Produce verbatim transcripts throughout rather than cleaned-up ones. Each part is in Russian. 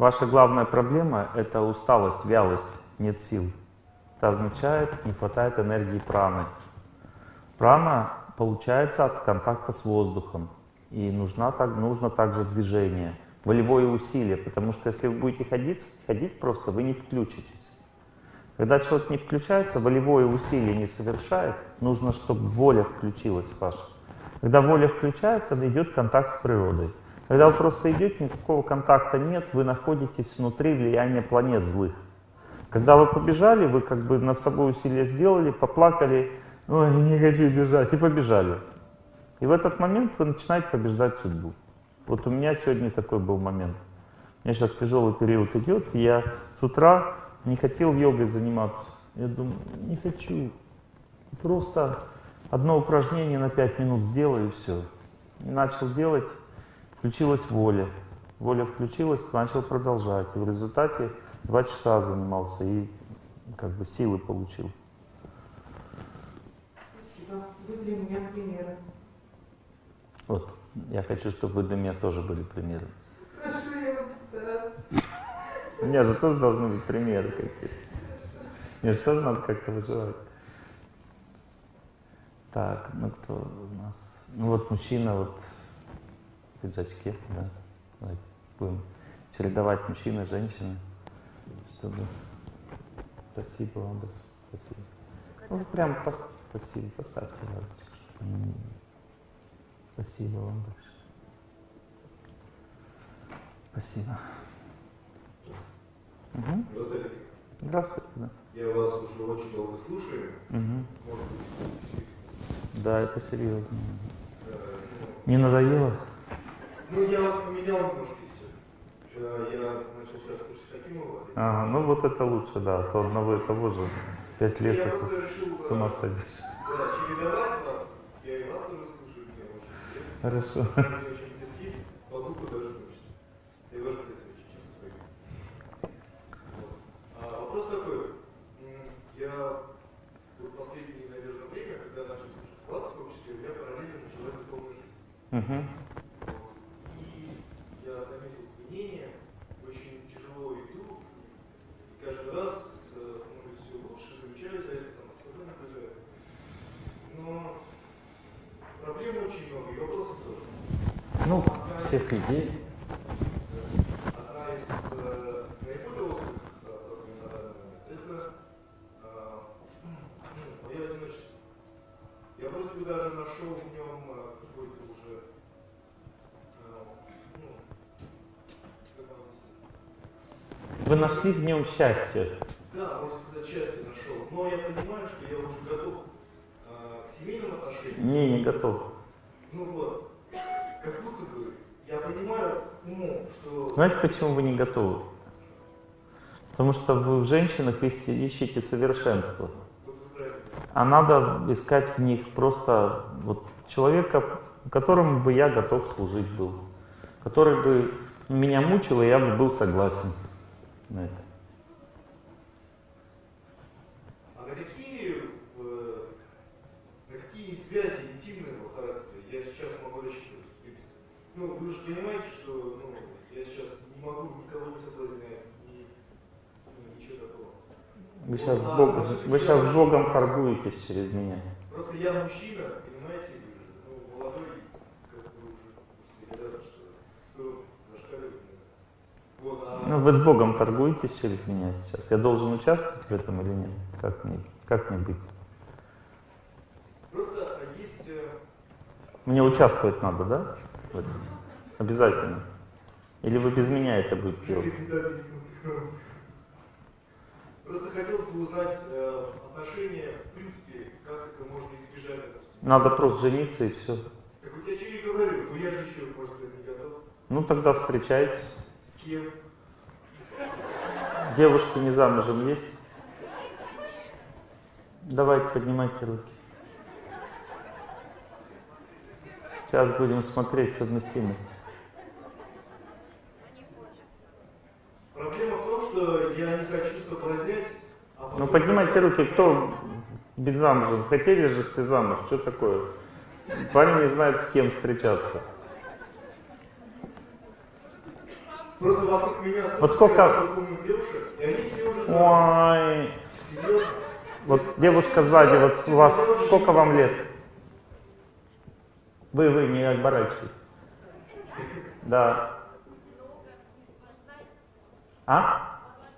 Ваша главная проблема — это усталость, вялость, нет сил. Это означает, не хватает энергии праны. Прана получается от контакта с воздухом. И нужна, так, нужно также движение, волевое усилие, потому что если вы будете ходить, ходить просто, вы не включитесь. Когда человек не включается, волевое усилие не совершает, нужно, чтобы воля включилась ваша. Когда воля включается, идет контакт с природой. Когда вы просто идете, никакого контакта нет, вы находитесь внутри влияния планет злых. Когда вы побежали, вы как бы над собой усилия сделали, поплакали, ой, не хочу бежать, и побежали. И в этот момент вы начинаете побеждать судьбу. Вот у меня сегодня такой был момент. У меня сейчас тяжелый период идет, и я с утра не хотел йогой заниматься. Я думаю, не хочу. Просто одно упражнение на пять минут сделаю, и все. И начал делать, включилась воля. Воля включилась, начал продолжать. И в результате два часа занимался и как бы силы получил. Спасибо. Вы для меня примеры. Вот, я хочу, чтобы вы для меня тоже были примеры. Хорошо, я буду стараться. У меня же тоже должны быть примеры какие-то. Мне же тоже надо как-то выживать. Так, ну кто у нас? Ну вот мужчина вот в пиджачке, да. Давайте будем чередовать мужчины, женщины, чтобы... Спасибо вам большое. Спасибо. Ну прям пос... спасибо, поставьте разочек, чтобы они... Спасибо вам большое. Спасибо. Угу. Здравствуйте. Здравствуйте, да. Я вас уже очень долго слушаю. Угу. Может быть, да, это серьезно. э, Не надоело? ну, я вас поменял немножко сейчас. Э, Я начал сейчас слушать Хакимова. Ага, ну вот это лучше, да, а то одного и того же пять лет Я это просто решил, с ума садишь. Да, чередовать вас. Я и вас тоже слушаю, мне очень интересно. Хорошо. Мне очень близки, по духу даже точно. Я тоже, кстати, очень часто говорю. Вот. А вопрос такой. М, Я вот последнее, наверное, время, когда начал слушать вас, в том числе, у меня параллельно началась духовная жизнь. Угу. И я заметил изменения, очень тяжело иду, и каждый раз э, становится все лучше, замечаю за это, сам собой наблюдаю. Но проблем очень много, и вопросов тоже. Ну, Одна всех из- людей. Одна из э, наиболее острых э, проблем на данный момент — это э, ну, мое одиночество. Я вроде бы даже нашел в нем э, какой-то уже, э, ну, как вам объяснить? Вы нашли в нем счастье. Да, можно сказать, счастье нашел. Но я понимаю, что я уже готов э, к семейным отношениям. Не, не готов. Ну вот, как будто бы я понимаю умом, что... Знаете, почему вы не готовы? Потому что вы в женщинах ищете, ищете совершенство. Вот вы правильно знаете. А надо искать в них просто вот человека, которому бы я готов служить был. Который бы меня мучил, и я бы был согласен на это. А на какие, э, на какие связи интимного характера я сейчас могу рассчитывать, в принципе? Ну, вы же понимаете, что ну, я сейчас не могу никого не соблазнять, ни, ну, ничего такого. Вы сейчас, с Богом, вы сейчас с Богом торгуетесь через меня. Просто я мужчина, понимаете, ну, молодой, как бы уже, после лет, что струн зашкаливает. Вот, а... Ну, вы с Богом торгуетесь через меня сейчас. Я должен участвовать в этом или нет? Как мне, как мне быть? Просто есть... э, Мне участвовать надо, да? В этом? Обязательно. Или вы без меня это будете делать? кандидат медицинских наук. Просто хотелось бы узнать э, отношения, в принципе, как это можно избежать, допустим. Надо просто жениться и все. Как вот я что и говорю, ну я же еще просто не готов. Ну тогда встречайтесь. С кем? Девушки не замужем есть? Давайте поднимайте руки. Сейчас будем смотреть совместимость. Проблема в том, что я не хочу соблазнять, а потом... Ну поднимайте руки, кто без замужем? Хотели же все замуж, что такое? Парень не знает, с кем встречаться. Просто вокруг меня Вот сколько... умных девушек, и они все уже замужем. Ой. Серьезно? Вот девушка сзади, вот у вас сколько вам лет? Вы, вы не оборачивайтесь. Да. А?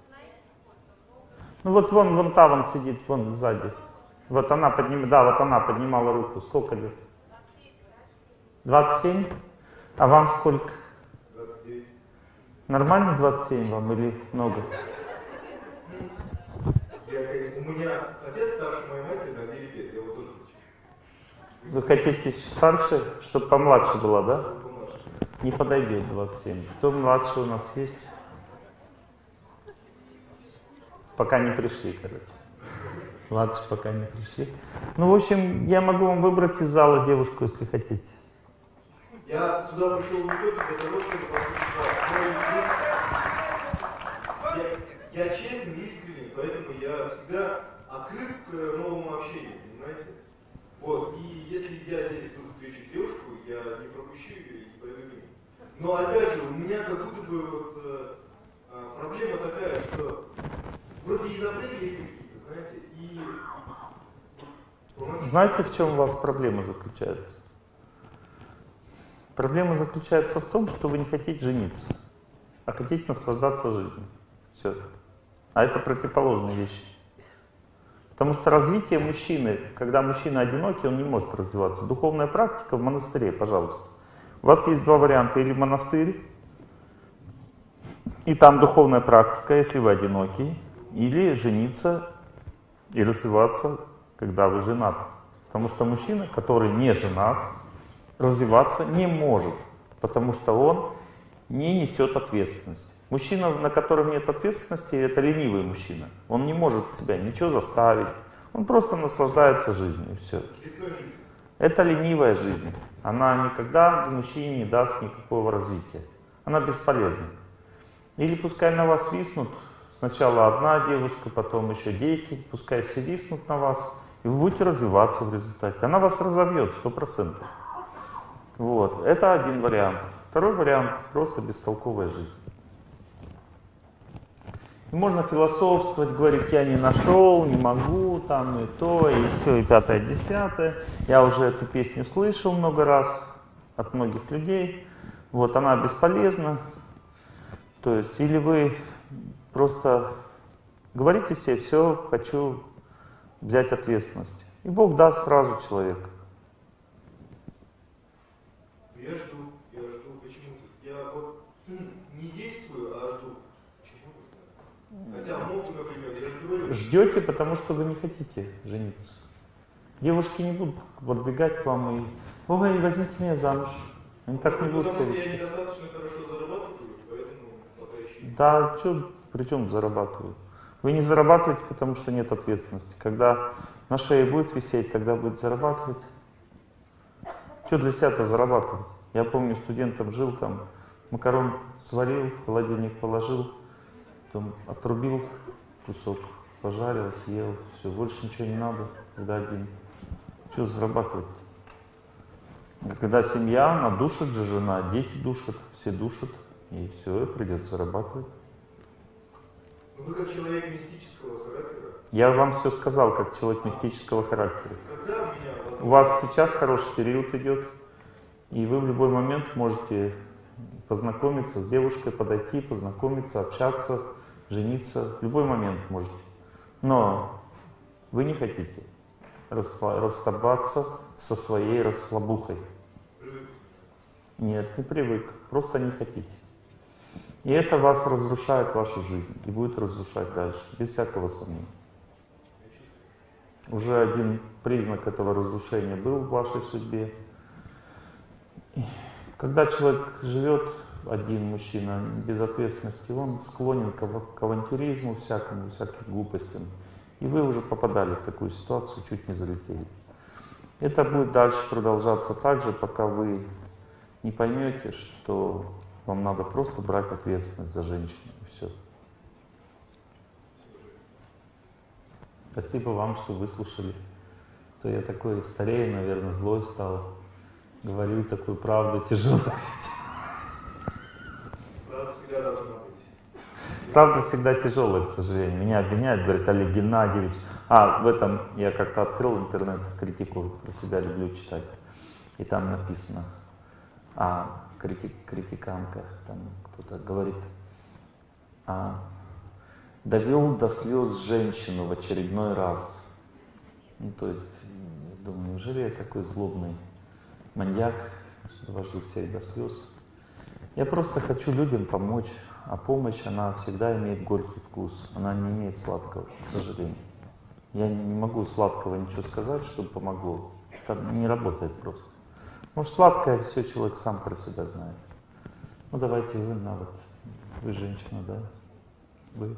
Ну вот вон, вон та вон сидит, вон сзади. Вот она поднимала, да, вот она поднимала руку. Сколько лет? двадцать семь? А вам сколько? двадцать девять. Нормально двадцать семь вам или много? Я, у меня отец старше моей матери на девять лет, я его тоже хочу. Вы хотите старше, чтобы помладше была, да? Помладше. Не подойдет двадцать семь. Кто младше у нас есть? Пока не пришли, короче. Младше пока не пришли. Ну, в общем, я могу вам выбрать из зала девушку, если хотите. Я сюда пришел не только для того, чтобы послушать вас. Но я, я честен и искренен, поэтому я всегда открыт к новому общению, понимаете? Вот, и если я здесь вдруг встречу девушку, я не пропущу ее и не пойду мимо. Но опять же, у меня как будто бы вот, э, проблема такая, что вроде и запреты есть какие-то, знаете, и... Знаете, в чем у вас проблема заключается? Проблема заключается в том, что вы не хотите жениться, а хотите наслаждаться жизнью. Все. А это противоположные вещи. Потому что развитие мужчины, когда мужчина одинокий, он не может развиваться. Духовная практика в монастыре, пожалуйста. У вас есть два варианта. Или монастырь, и там духовная практика, если вы одинокий, или жениться и развиваться, когда вы женаты. Потому что мужчина, который не женат, развиваться не может, потому что он не несет ответственности. Мужчина, на котором нет ответственности, это ленивый мужчина. Он не может себя ничего заставить, он просто наслаждается жизнью, и все. Это ленивая жизнь. Она никогда мужчине не даст никакого развития. Она бесполезна. Или пускай на вас виснут, сначала одна девушка, потом еще дети, пускай все виснут на вас, и вы будете развиваться в результате. Она вас разовьет сто процентов. Вот, это один вариант. Второй вариант — просто бестолковая жизнь. И можно философствовать, говорить, я не нашел, не могу, там и то, и все, и пятое, и десятое. Я уже эту песню слышал много раз от многих людей. Вот, она бесполезна. То есть, или вы просто говорите себе, все, хочу взять ответственность. И Бог даст сразу человека. Я жду, я жду почему-то. Я вот не действую, а жду. Почему-то. Хотя могу, например, я же говорю. Ждете, потому что вы не хотите жениться. Девушки не будут подбегать к вам и ой, возьмите меня замуж. Они так не будут себя вести. Потому что я вести. недостаточно хорошо зарабатываю, поэтому пока еще. Да, что, при чем зарабатываю? Вы не зарабатываете, потому что нет ответственности. Когда на шее будет висеть, тогда будет зарабатывать. Что для себя-то зарабатывать? Я помню, студентом жил, там макарон сварил, в холодильник положил, потом отрубил кусок, пожарил, съел, все, больше ничего не надо, когда один. Что зарабатывать? Когда семья, она душит же, жена, дети душат, все душат, и все, придется зарабатывать. Вы как человек мистического характера. Я вам все сказал, как человек мистического характера. Когда у меня... У вас сейчас хороший период идет, и вы в любой момент можете познакомиться с девушкой, подойти, познакомиться, общаться, жениться. В любой момент можете. Но вы не хотите расслабаться со своей расслабухой. Нет, не привык, просто не хотите. И это вас разрушает вашу жизнь и будет разрушать дальше, без всякого сомнения. Уже один признак этого разрушения был в вашей судьбе. Когда человек живет, один мужчина, без ответственности, он склонен к авантюризму всякому, всяким глупостям. И вы уже попадали в такую ситуацию, чуть не залетели. Это будет дальше продолжаться так же, пока вы не поймете, что вам надо просто брать ответственность за женщину, и все. Спасибо вам, что выслушали. То я такой старею, наверное, злой стал. Говорю такую правду тяжелую. Правда всегда должна Правда всегда тяжелая, к сожалению. Меня обвиняют, говорят, Олег Геннадьевич. А, в этом я как-то открыл интернет, критику про себя люблю читать. И там написано, а критик, критиканка, там кто-то говорит, а, довел до слез женщину в очередной раз. Ну, то есть, я думаю, неужели я такой злобный маньяк, что довожу всех до слез? Я просто хочу людям помочь, а помощь, она всегда имеет горький вкус, она не имеет сладкого, к сожалению. Я не могу сладкого ничего сказать, чтобы помогло. Это не работает просто. Может, сладкое все человек сам про себя знает. Ну, давайте вы, на вот, вы женщина, да? Вы.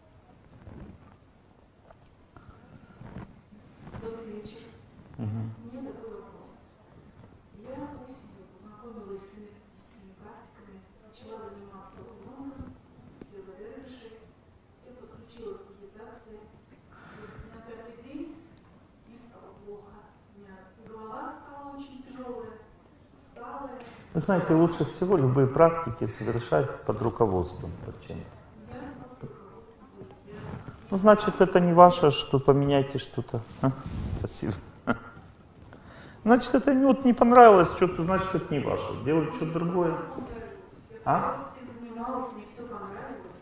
Добрый вечер. Угу. У меня такой вопрос. Я осенью познакомилась с энергетическими практиками, начала заниматься лонгом, йога-дервиши, я подключилась к медитации. И на пятый день мне стало плохо. У меня голова стала очень тяжелая, усталая. Вы знаете, лучше всего любые практики совершать под руководством врача. Я под руководством, то есть я Ну, значит, это не ваше, что поменяйте что-то. А? Спасибо. Значит, это не, вот, не понравилось что-то, значит, это не ваше. Делать что-то другое. всё понравилось. Я с А? удовольствием занималась, мне все понравилось.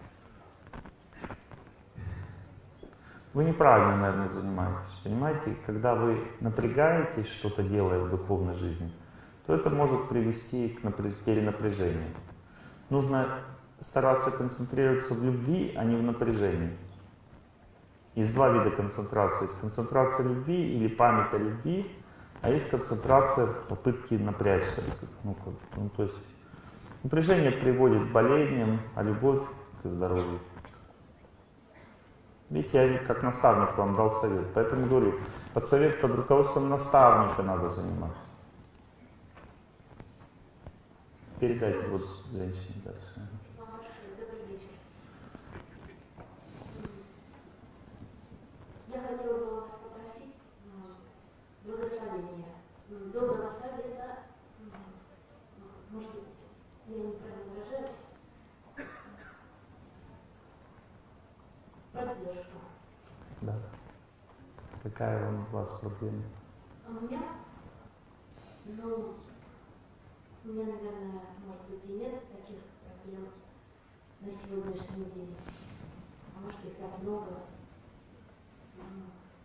Вы неправильно, наверное, занимаетесь. Понимаете, когда вы напрягаетесь, что-то делая в духовной жизни, то это может привести к напря- перенапряжению. Нужно стараться концентрироваться в любви, а не в напряжении. Есть два вида концентрации. Есть концентрация любви или память о любви, а есть концентрация попытки напрячься. Ну, как, ну, то есть напряжение приводит к болезням, а любовь к здоровью. Видите, я как наставник вам дал совет. Поэтому говорю, под совет, под руководством наставника надо заниматься. Передайте вот женщине дальше. Спасибо большое. Добрый вечер. Я хотела бы вас попросить м, благословения, м, доброго совета, м, может быть, я неправильно выражаюсь, поддержку. Да. Какая вам у вас проблема? А у меня, ну, у меня, наверное, может быть, и нет таких проблем на сегодняшний день. А может, их так много. М,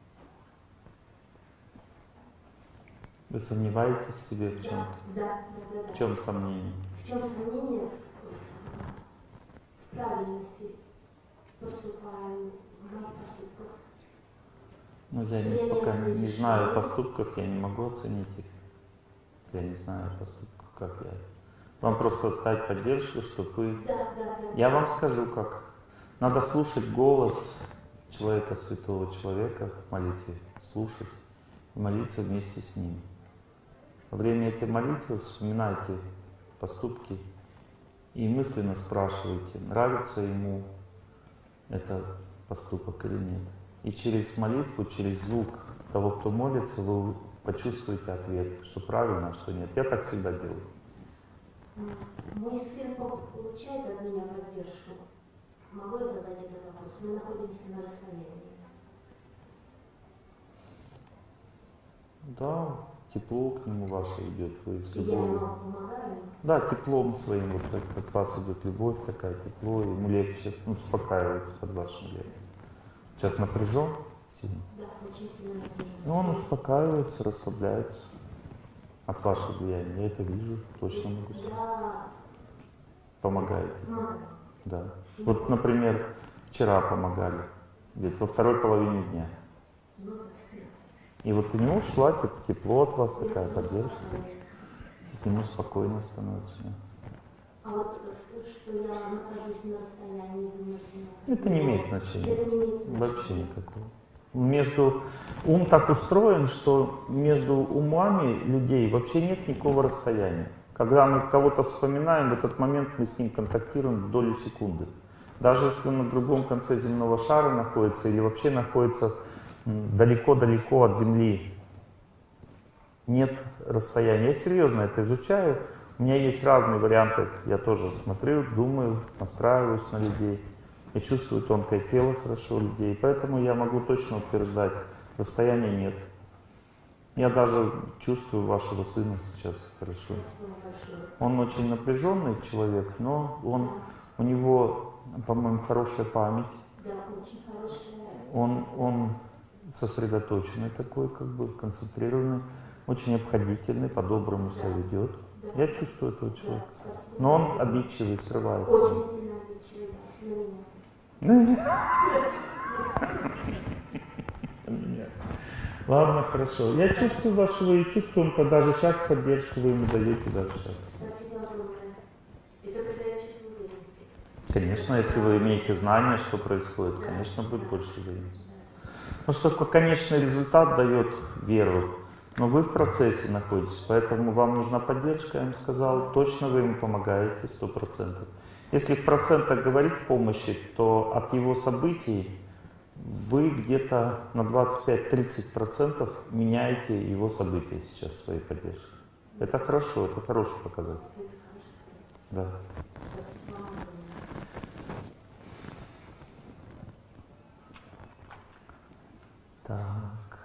Вы сомневаетесь в себе в Да, чем-то? да, да, да, да. В чем сомнение? В чем сомнение в, в правильности поступаю, в моих поступках? Ну, я не, Я не пока не, не знаю различаю. поступков, я не могу оценить их. Я не знаю поступков, как я. Вам просто дать поддержку, чтобы вы... Да, да, да. Я вам скажу, как. Надо слушать голос человека, святого человека в молитве. Слушать и молиться вместе с ним. Во время этой молитвы вспоминайте поступки и мысленно спрашивайте, нравится ему этот поступок или нет. И через молитву, через звук того, кто молится, вы почувствуете ответ, что правильно, а что нет. Я так всегда делаю. М, Мой сын по- получает от меня поддержку. Могу я задать этот вопрос? Мы находимся на расстоянии. Да, тепло к нему ваше идет, вы с И я любовью. ему помогаю. Да, теплом своим, вот как от вас идет любовь такая, тепло, и ему легче, ну, успокаивается под вашим влиянием. Сейчас напряжен сильно. Да, очень сильно напряжен. Но он успокаивается, расслабляется от вашего влияния. Я это вижу, точно могу сказать. Я Помогаете. помогаю. Да. Вот, например, вчера помогали, где-то во второй половине дня. Ну, да. И вот у него шла теп- тепло от вас, такая Я поддержка. успокаиваю. Ему спокойно становится. Да. А вот э, что я нахожусь на расстоянии вынуждена. Это не имеет значения. Это не имеет значения. Вообще никакого. Между... Ум так устроен, что между умами людей вообще нет никакого расстояния. Когда мы кого-то вспоминаем, в этот момент мы с ним контактируем в долю секунды. Даже если он на другом конце земного шара находится или вообще находится м, далеко-далеко от Земли, нет расстояния. Я серьезно это изучаю. У меня есть разные варианты. Я тоже смотрю, думаю, настраиваюсь на людей. Я чувствую тонкое тело хорошо у людей, поэтому я могу точно утверждать, расстояния нет. Я даже чувствую вашего сына сейчас хорошо. Он очень напряженный человек, но он, у него, по-моему, хорошая память. Да, очень хорошая. Он, он сосредоточенный такой, как бы концентрированный, очень обходительный, по-доброму себя ведет. Да. Я чувствую этого человека. Да, спасибо. Но он обидчивый, срывается. Очень сильно обидчивый, да, на меня. Ладно, хорошо. Я чувствую вашего и чувствую, он даже сейчас поддержку вы ему даете даже сейчас. Спасибо огромное. Это придает чувство уверенности. Конечно, если вы имеете знания, что происходит, конечно, будет больше уверенности. Потому что конечный результат дает веру, но вы в процессе находитесь, поэтому вам нужна поддержка, я им сказал, точно вы ему помогаете, сто процентов. Если в процентах говорить помощи, то от его событий вы где-то на двадцать пять — тридцать процентов меняете его события сейчас своей поддержкой. Это хорошо, это хороший показатель. Да. Спасибо огромное. Так.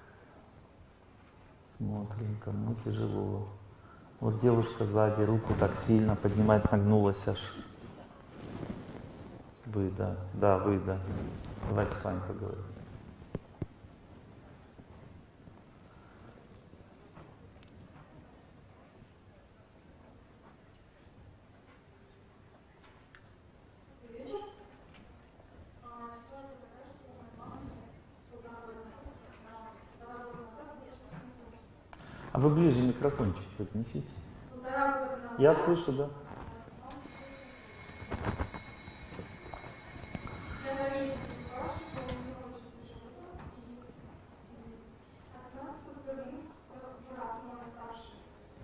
Смотрим, кому тяжело. Вот девушка сзади руку так сильно поднимает, нагнулась аж. Вы, да. Да, вы, да. Давайте с вами поговорим. А вы ближе микрофончик поднесите. Я слышу, да? Я заметила, что он не очень тяжело, и от нас отвернулся брат мой старший.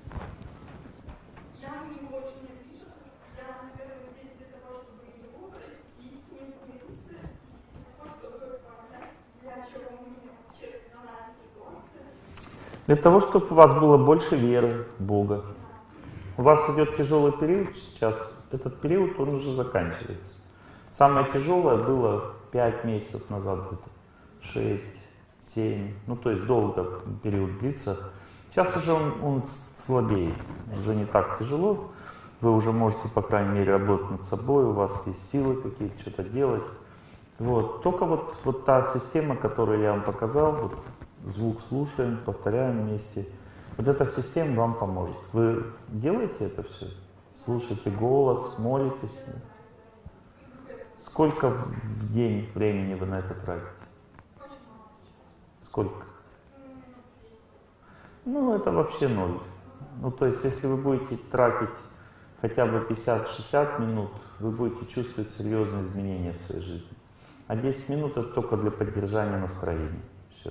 Я на него очень обижена. Я, наверное, здесь для того, чтобы его простить, с ним помириться, для того, чтобы понять, для чего мне вообще дана эта ситуация. Для того, чтобы у вас было больше веры в Бога. У вас идет тяжелый период сейчас. Этот период, он уже заканчивается. Самое тяжелое было пять месяцев назад, где-то шесть, семь. Ну, то есть долго период длится. Сейчас уже он, он слабеет, уже не так тяжело. Вы уже можете, по крайней мере, работать над собой, у вас есть силы какие-то, что-то делать. Вот. Только вот, вот та система, которую я вам показал, вот, звук слушаем, повторяем вместе. Вот эта система вам поможет. Вы делаете это все? Слушаете голос, молитесь? Сколько в день времени вы на это тратите? Сколько? Ну, это вообще ноль. Ну, то есть, если вы будете тратить хотя бы пятьдесят-шестьдесят минут, вы будете чувствовать серьезные изменения в своей жизни. А десять минут — это только для поддержания настроения. Все.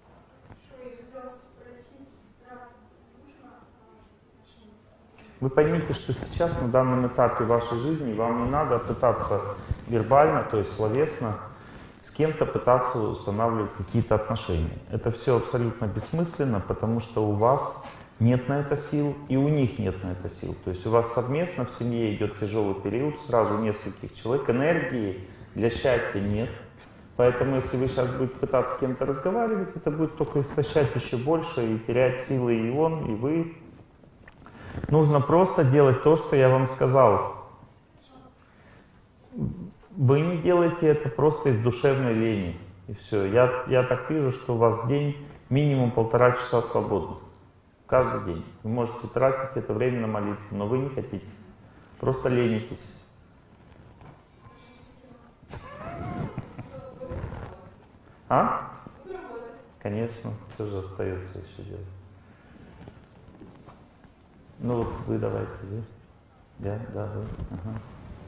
Вы поймите, что сейчас, на данном этапе вашей жизни, вам не надо пытаться вербально, то есть словесно, с кем-то пытаться устанавливать какие-то отношения. Это все абсолютно бессмысленно, потому что у вас нет на это сил, и у них нет на это сил. То есть у вас совместно в семье идет тяжелый период, сразу нескольких человек, энергии для счастья нет. Поэтому если вы сейчас будете пытаться с кем-то разговаривать, это будет только истощать еще больше и терять силы и он, и вы. Нужно просто делать то, что я вам сказал. Вы не делаете это просто из душевной лени. И все. Я, я так вижу, что у вас день минимум полтора часа свободных. Каждый день. Вы можете тратить это время на молитву, но вы не хотите. Просто ленитесь. А? Конечно, все же остается еще делать. Ну вот вы давайте, вы. Да, да, вы. Ага.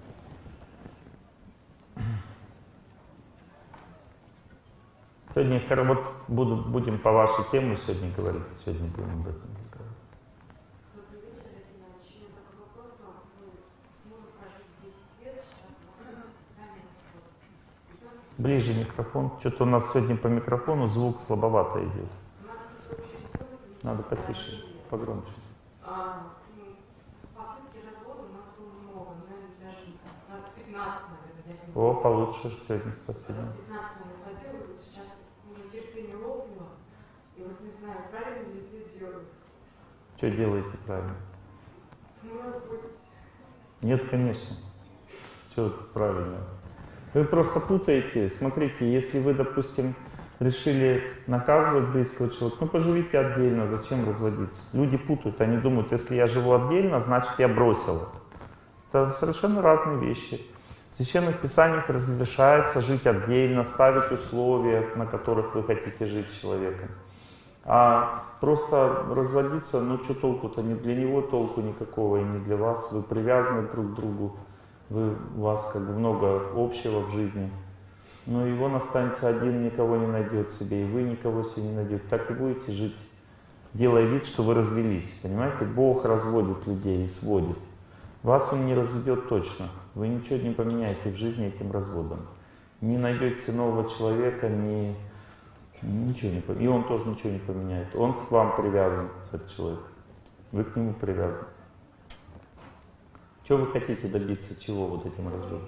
Сегодня вот буду, будем по вашей теме сегодня говорить. Сегодня будем об этом разговаривать. Добрый вечер, Олег Геннадьевич. У меня такой вопрос к вам. Мы с мужем прожили десять лет, сейчас мы ранее расход. Ближе микрофон. Что-то у нас сегодня по микрофону звук слабовато идет. У нас есть общий ребенок. Надо потише, погромче. А, попытки развода у нас было много, наверное, даже у нас пятнадцать, наверное, я О, получше сегодня, спасибо. С пятнадцатого не хватило, вот сейчас уже терпение лопнуло. И вот не знаю, правильно ли ты делаешь. Что делаете правильно? Ну, разводитесь. Нет, конечно. Все правильно. Вы просто путаете. Смотрите, если вы, допустим, решили наказывать близкого человека, ну поживите отдельно, зачем разводиться? Люди путают, они думают, если я живу отдельно, значит я бросила. Это совершенно разные вещи. В Священных Писаниях разрешается жить отдельно, ставить условия, на которых вы хотите жить с человеком. А просто разводиться, ну что толку-то? Не для него толку никакого и не для вас. Вы привязаны друг к другу, вы, у вас как бы много общего в жизни. Но и он останется один, никого не найдет себе, и вы никого себе не найдете. Так и будете жить, делая вид, что вы развелись. Понимаете? Бог разводит людей и сводит. Вас он не разведет точно. Вы ничего не поменяете в жизни этим разводом. Не найдете нового человека, ни... ничего не поменяете. И он тоже ничего не поменяет. Он к вам привязан, этот человек. Вы к нему привязаны. Чего вы хотите добиться, чего вот этим разводом?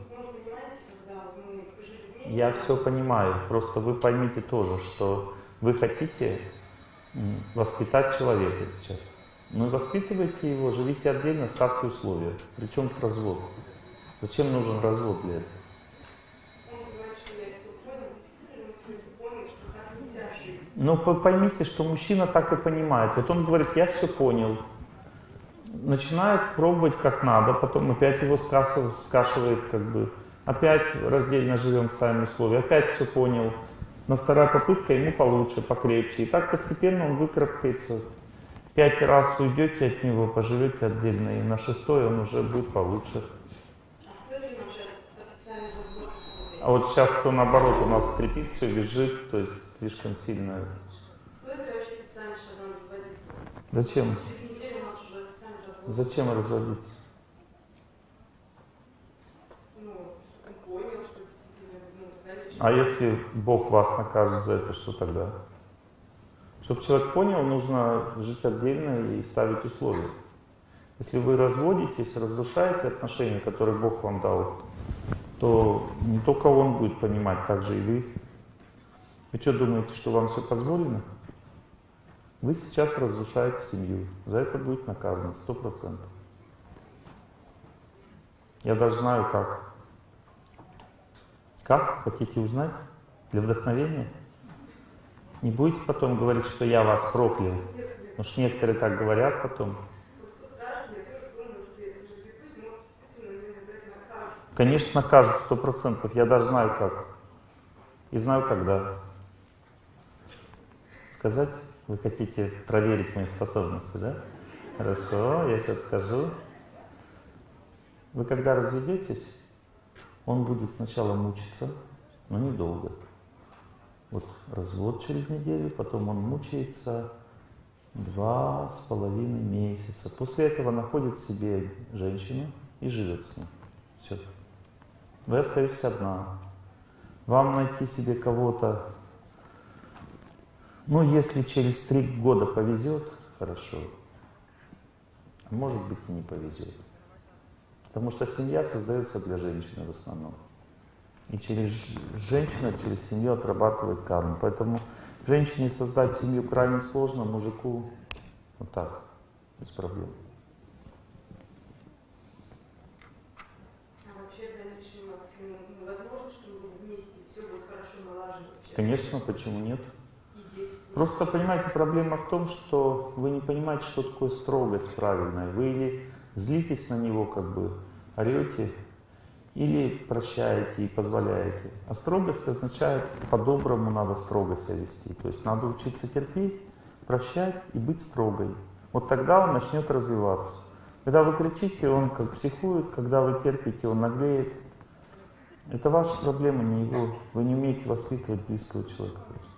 Я все понимаю, просто вы поймите тоже, что вы хотите воспитать человека сейчас. Ну и воспитывайте его, живите отдельно, ставьте условия. Причем тут развод? Зачем нужен развод для этого? Ну поймите, что мужчина так и понимает. Вот он говорит, я все понял. Начинает пробовать как надо, потом опять его скашивает, скашивает как бы. Опять раздельно живем, ставим условия, опять все понял. Но вторая попытка ему получше, покрепче. И так постепенно он выкарабкается. Пять раз уйдете от него, поживете отдельно, и на шестой он уже будет получше. А вот сейчас то наоборот у нас скрипит, все бежит, то есть слишком сильно. Стоит ли вообще официально сейчас нам разводиться? Зачем? Через неделю у нас уже официально разводится. Зачем разводиться? А если Бог вас накажет за это, что тогда? Чтобы человек понял, нужно жить отдельно и ставить условия. Если вы разводитесь, разрушаете отношения, которые Бог вам дал, то не только Он будет понимать, так же и вы. Вы что думаете, что вам все позволено? Вы сейчас разрушаете семью. За это будет наказано, сто процентов. Я даже знаю как. Как? Хотите узнать? Для вдохновения? Не будете потом говорить, что я вас проклял? Потому что некоторые так говорят потом. Конечно, накажут сто процентов. Я даже знаю как. И знаю когда. Сказать? Вы хотите проверить мои способности, да? Хорошо, я сейчас скажу. Вы когда разведетесь, он будет сначала мучиться, но недолго. Вот развод через неделю, потом он мучается два с половиной месяца. После этого находит себе женщину и живет с ней. Все. Вы остаетесь одна. Вам найти себе кого-то, ну, если через три года повезет, хорошо. А может быть и не повезет. Потому что семья создается для женщины в основном. И через женщину, через семью отрабатывает карму. Поэтому женщине создать семью крайне сложно, мужику вот так, без проблем. А вообще в дальнейшем у нас, если возможно, что мы будем вместе, все будет хорошо налажено? Конечно, почему нет? Просто, понимаете, проблема в том, что вы не понимаете, что такое строгость правильная. Вы или злитесь на него, как бы орете, или прощаете и позволяете. А строгость означает, по-доброму надо строго себя вести. То есть надо учиться терпеть, прощать и быть строгой. Вот тогда он начнет развиваться. Когда вы кричите, он как психует, когда вы терпите, он наглеет. Это ваша проблема, не его. Вы не умеете воспитывать близкого человека.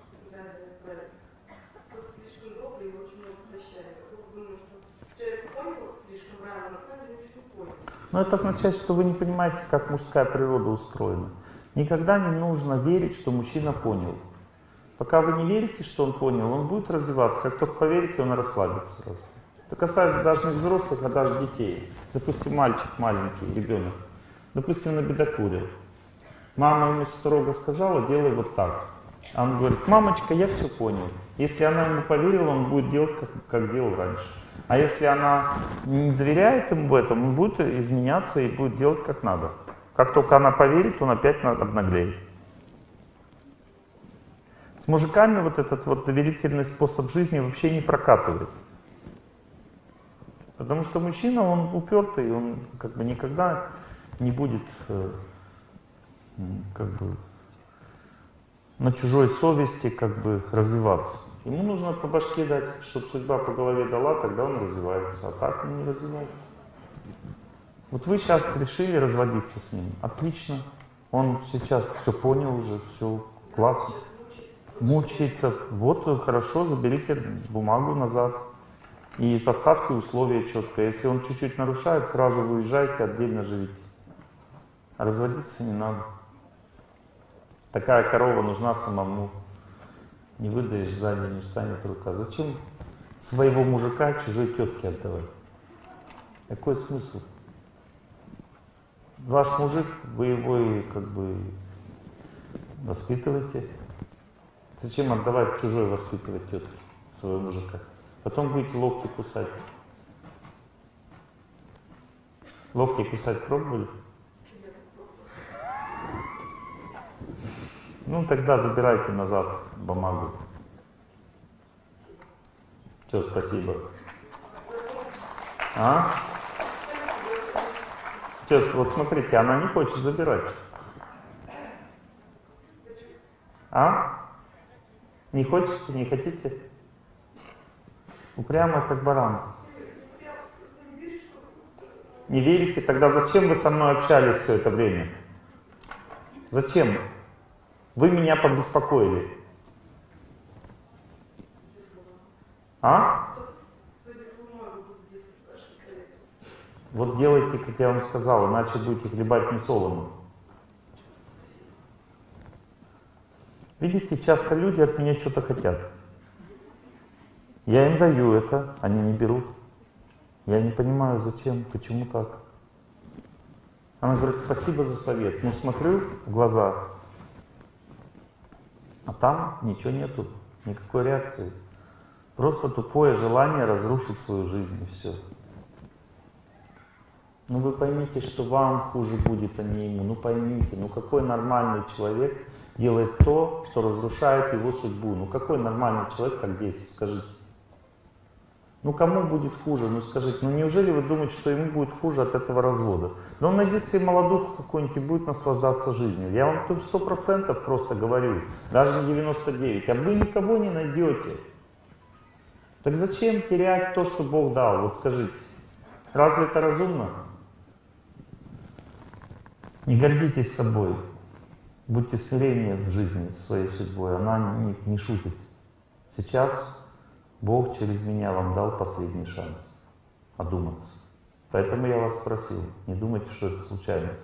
Но это означает, что вы не понимаете, как мужская природа устроена. Никогда не нужно верить, что мужчина понял. Пока вы не верите, что он понял, он будет развиваться. Как только поверите, он расслабится сразу. Это касается даже не взрослых, а даже детей. Допустим, мальчик маленький, ребенок. Допустим, набедокурил. Мама ему строго сказала, делай вот так. А он говорит, мамочка, я все понял. Если она ему поверила, он будет делать, как, как делал раньше. А если она не доверяет ему в этом, он будет изменяться и будет делать как надо. Как только она поверит, он опять обнаглеет. С мужиками вот этот вот доверительный способ жизни вообще не прокатывает. Потому что мужчина, он упертый, он как бы никогда не будет э, как бы на чужой совести как бы развиваться. Ему нужно по башке дать, чтобы судьба по голове дала, тогда он развивается, а так он не развивается. Вот вы сейчас решили разводиться с ним, отлично. Он сейчас все понял уже, все классно. Мучается, вот хорошо, заберите бумагу назад и поставьте условия четко. Если он чуть-чуть нарушает, сразу выезжайте, отдельно живите. А разводиться не надо. Такая корова нужна самому. Не выдаешь сзади, не устанет рука. Зачем своего мужика чужой тетке отдавать? Какой смысл? Ваш мужик, вы его как бы воспитываете. Зачем отдавать чужой воспитывать тетке своего мужика? Потом будете локти кусать. Локти кусать пробовали? Ну, тогда забирайте назад бумагу. Все, спасибо. А? Все, вот смотрите, она не хочет забирать. А? Не хотите, не хотите? Упрямо, как баран. Не верите? Тогда зачем вы со мной общались все это время? Зачем? Вы меня побеспокоили. А? Вот делайте, как я вам сказал, иначе будете хлебать несолоно. Видите, часто люди от меня что-то хотят. Я им даю это, они не берут. Я не понимаю, зачем, почему так. Она говорит, спасибо за совет. Ну, смотрю в глаза, а там ничего нету, никакой реакции. Просто тупое желание разрушить свою жизнь, и все. Ну вы поймите, что вам хуже будет, а не ему. Ну поймите, ну какой нормальный человек делает то, что разрушает его судьбу? Ну какой нормальный человек так действует, скажите? Ну кому будет хуже? Ну скажите, ну неужели вы думаете, что ему будет хуже от этого развода? Да он найдет себе молодуху какую-нибудь и будет наслаждаться жизнью. Я вам тут сто процентов просто говорю, даже не девяносто девять, а вы никого не найдете. Так зачем терять то, что Бог дал? Вот скажите, разве это разумно? Не гордитесь собой, будьте смиреннее в жизни своей судьбой, она не, не шутит. Сейчас Бог через меня вам дал последний шанс одуматься. Поэтому я вас спросил, не думайте, что это случайность.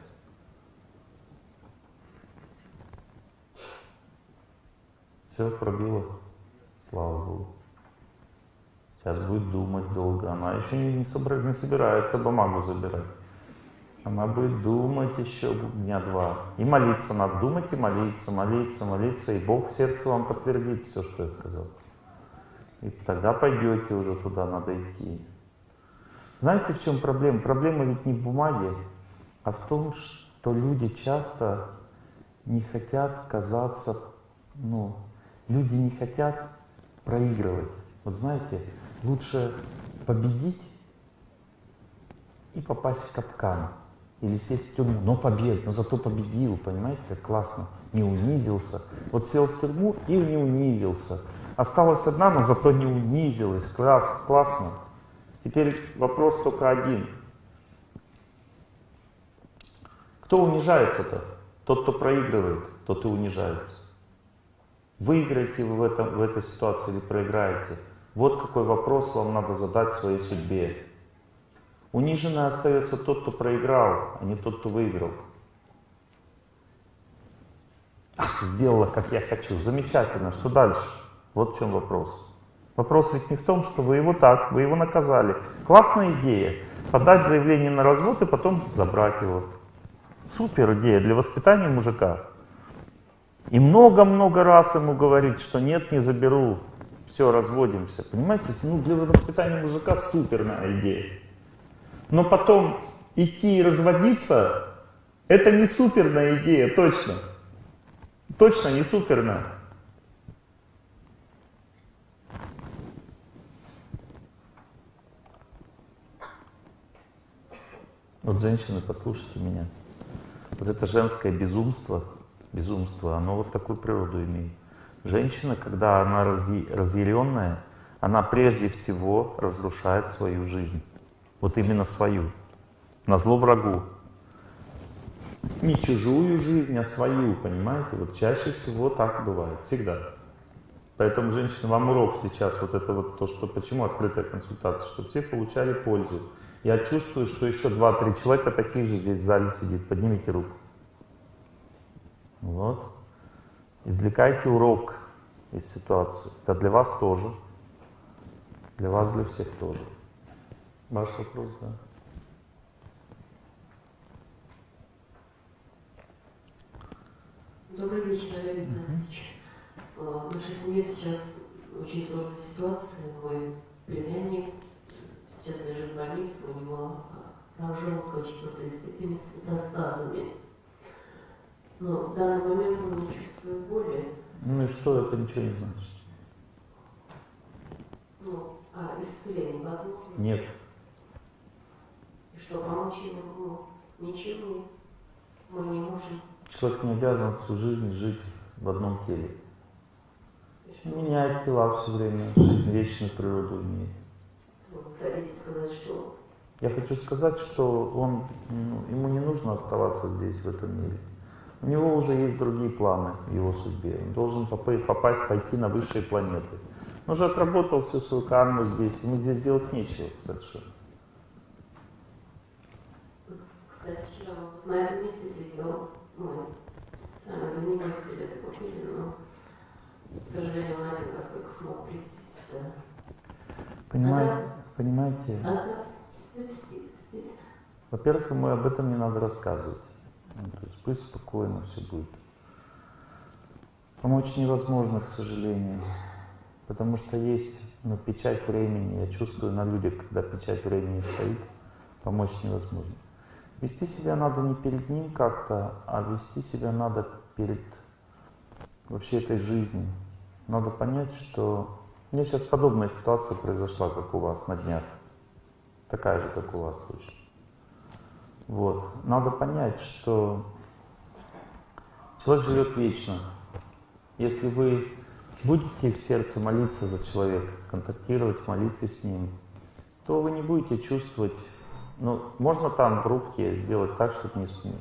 Все пробило, слава Богу. Сейчас будет думать долго. Она еще не, не, собра... не собирается бумагу забирать. Она будет думать еще дня два. И молиться надо. Думать и молиться, молиться, молиться. И Бог в сердце вам подтвердит все, что я сказал. И тогда пойдете уже туда, надо идти. Знаете, в чем проблема? Проблема ведь не в бумаге, а в том, что люди часто не хотят казаться, ну, люди не хотят проигрывать. Вот знаете, лучше победить и попасть в капкан. Или сесть в тюрьму, но побед, но зато победил, понимаете, как классно. Не унизился. Вот сел в тюрьму и не унизился. Осталась одна, но зато не унизилась. Класс, классно. Теперь вопрос только один. Кто унижается-то? Тот, кто проигрывает, тот и унижается. Выиграете вы в, этом, в этой ситуации или проиграете? Вот какой вопрос вам надо задать своей судьбе. Униженный остается тот, кто проиграл, а не тот, кто выиграл. Ах, сделала, как я хочу. Замечательно. Что дальше? Вот в чем вопрос. Вопрос ведь не в том, что вы его так, вы его наказали. Классная идея. Подать заявление на развод и потом забрать его. Супер идея для воспитания мужика. И много-много раз ему говорить, что нет, не заберу, все, разводимся. Понимаете, ну для воспитания мужика суперная идея. Но потом идти и разводиться, это не суперная идея, точно. Точно не суперная. Вот, женщины, послушайте меня. Вот это женское безумство, безумство, оно вот такую природу имеет. Женщина, когда она разъяренная, она прежде всего разрушает свою жизнь. Вот именно свою. Назло врагу. Не чужую жизнь, а свою, понимаете? Вот чаще всего так бывает, всегда. Поэтому, женщины, вам урок сейчас, вот это вот то, что почему открытая консультация, чтобы все получали пользу. Я чувствую, что еще два-три человека таких же здесь в зале сидит. Поднимите руку. Вот. Извлекайте урок из ситуации. Это для вас тоже. Для вас, для всех тоже. Ваш вопрос, да? Добрый вечер, Олег Игнатьевич. В нашей семье сейчас очень сложная ситуация. Мой племянник сейчас лежит в больнице, у него рак желудка четвертой степени с метастазами. Но в данный момент он не чувствует боли. Ну и что, это ничего не значит? Ну, а исцеление возможно? Нет. И что, помочь ему ну, ничем мы не можем? Человек не обязан всю жизнь жить в одном теле. Меняет тела все время, жизнь вечную природу имеет. Вы хотите сказать, что... Я хочу сказать, что он, ну, ему не нужно оставаться здесь, в этом мире. У него уже есть другие планы в его судьбе. Он должен попасть, пойти на высшие планеты. Он уже отработал всю свою карму здесь, ему здесь делать нечего совершенно. Кстати, вчера вот на этом месте сидел мой самый знаменитый билет купили, но, к сожалению, он один раз только смог прийти сюда. Понимаете? А Понимаете? а Во-первых, ему об этом не надо рассказывать. Ну, то есть пусть спокойно все будет. Помочь невозможно, к сожалению. Потому что есть ну, печать времени. Я чувствую на людях, когда печать времени стоит, помочь невозможно. Вести себя надо не перед ним как-то, а вести себя надо перед вообще этой жизнью. Надо понять, что... У меня сейчас подобная ситуация произошла, как у вас на днях. Такая же, как у вас точно. Вот. Надо понять, что человек живет вечно. Если вы будете в сердце молиться за человека, контактировать в молитве с ним, то вы не будете чувствовать, ну, можно там в рубке сделать так, чтобы не смерть.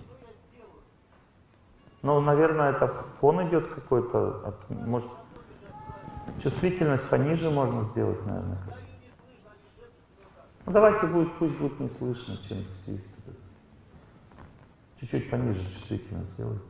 Ну, наверное, это фон идет какой-то, может, чувствительность пониже можно сделать, наверное. Ну, давайте будет, пусть будет не слышно, чем свист. Чуть-чуть пониже чувствительность сделать.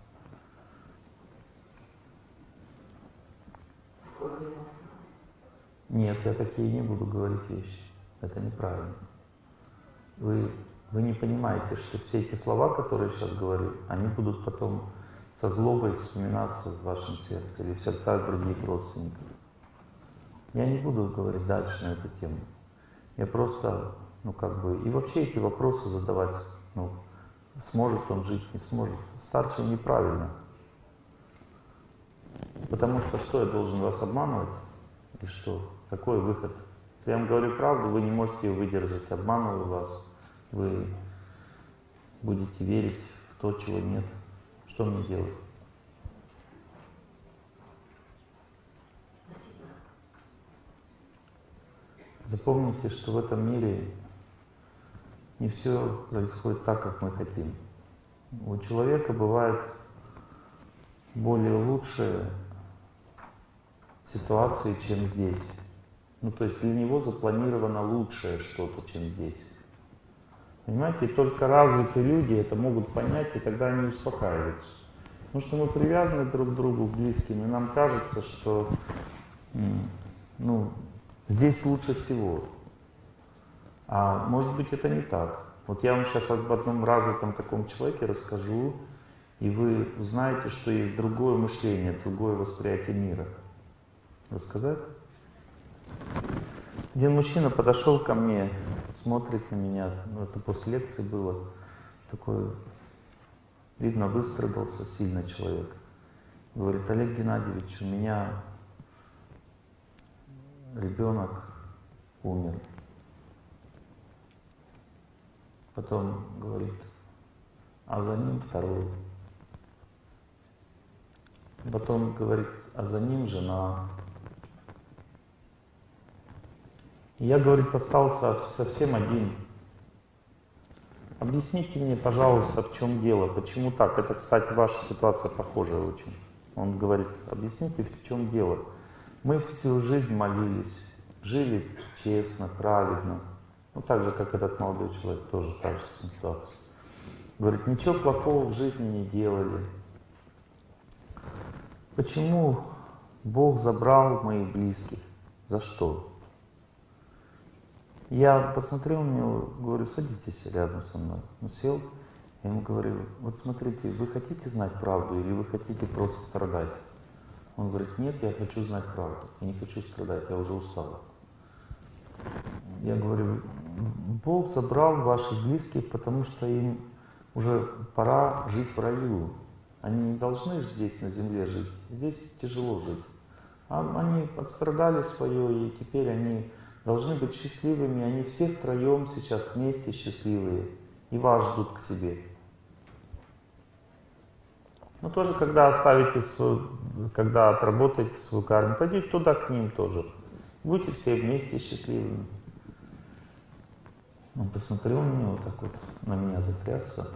Сколько ему осталось? Нет, я такие не буду говорить вещи. Это неправильно. Вы, вы не понимаете, что все эти слова, которые я сейчас говорю, они будут потом со злобой вспоминаться в вашем сердце или в сердцах других родственников. Я не буду говорить дальше на эту тему. Я просто, ну как бы, и вообще эти вопросы задавать, ну, сможет он жить, не сможет. Старший неправильно. Потому что что, я должен вас обманывать? И что? Какой выход? Если я вам говорю правду, вы не можете ее выдержать. Обманываю вас. Вы будете верить в то, чего нет. Что мне делать? Спасибо. Запомните, что в этом мире не все происходит так, как мы хотим. У человека бывают более лучшие ситуации, чем здесь. Ну, то есть для него запланировано лучшее что-то, чем здесь. Понимаете, и только развитые люди это могут понять, и тогда они успокаиваются. Потому что мы привязаны друг к другу, к близким, и нам кажется, что ну, здесь лучше всего. А может быть, это не так. Вот я вам сейчас об одном развитом таком человеке расскажу, и вы узнаете, что есть другое мышление, другое восприятие мира. Рассказать? Один мужчина подошел ко мне, смотрит на меня, ну, это после лекции было, такой, видно, выстрадался сильно человек. Говорит: Олег Геннадьевич, у меня ребенок умер. Потом говорит: а за ним второй. Потом говорит: а за ним жена. И я, говорит, остался совсем один. Объясните мне, пожалуйста, в чем дело, почему так? Это, кстати, ваша ситуация похожая очень. Он говорит: объясните, в чем дело. Мы всю жизнь молились, жили честно, праведно. Ну, так же, как этот молодой человек, тоже та же ситуация. Говорит: ничего плохого в жизни не делали. Почему Бог забрал моих близких? За что? Я посмотрел на него, говорю: садитесь рядом со мной. Он сел, я ему говорю: вот смотрите, вы хотите знать правду или вы хотите просто страдать? Он говорит: нет, я хочу знать правду, я не хочу страдать, я уже устал. Я говорю: Бог забрал ваших близких, потому что им уже пора жить в раю. Они не должны здесь на земле жить, здесь тяжело жить. А они отстрадали свое, и теперь они должны быть счастливыми, они все втроем сейчас вместе счастливые, и вас ждут к себе. Но тоже, когда оставите свою, когда отработаете свою карму, пойдите туда к ним тоже. Будьте все вместе счастливыми. Он посмотрел на меня вот так вот, на меня затрясся.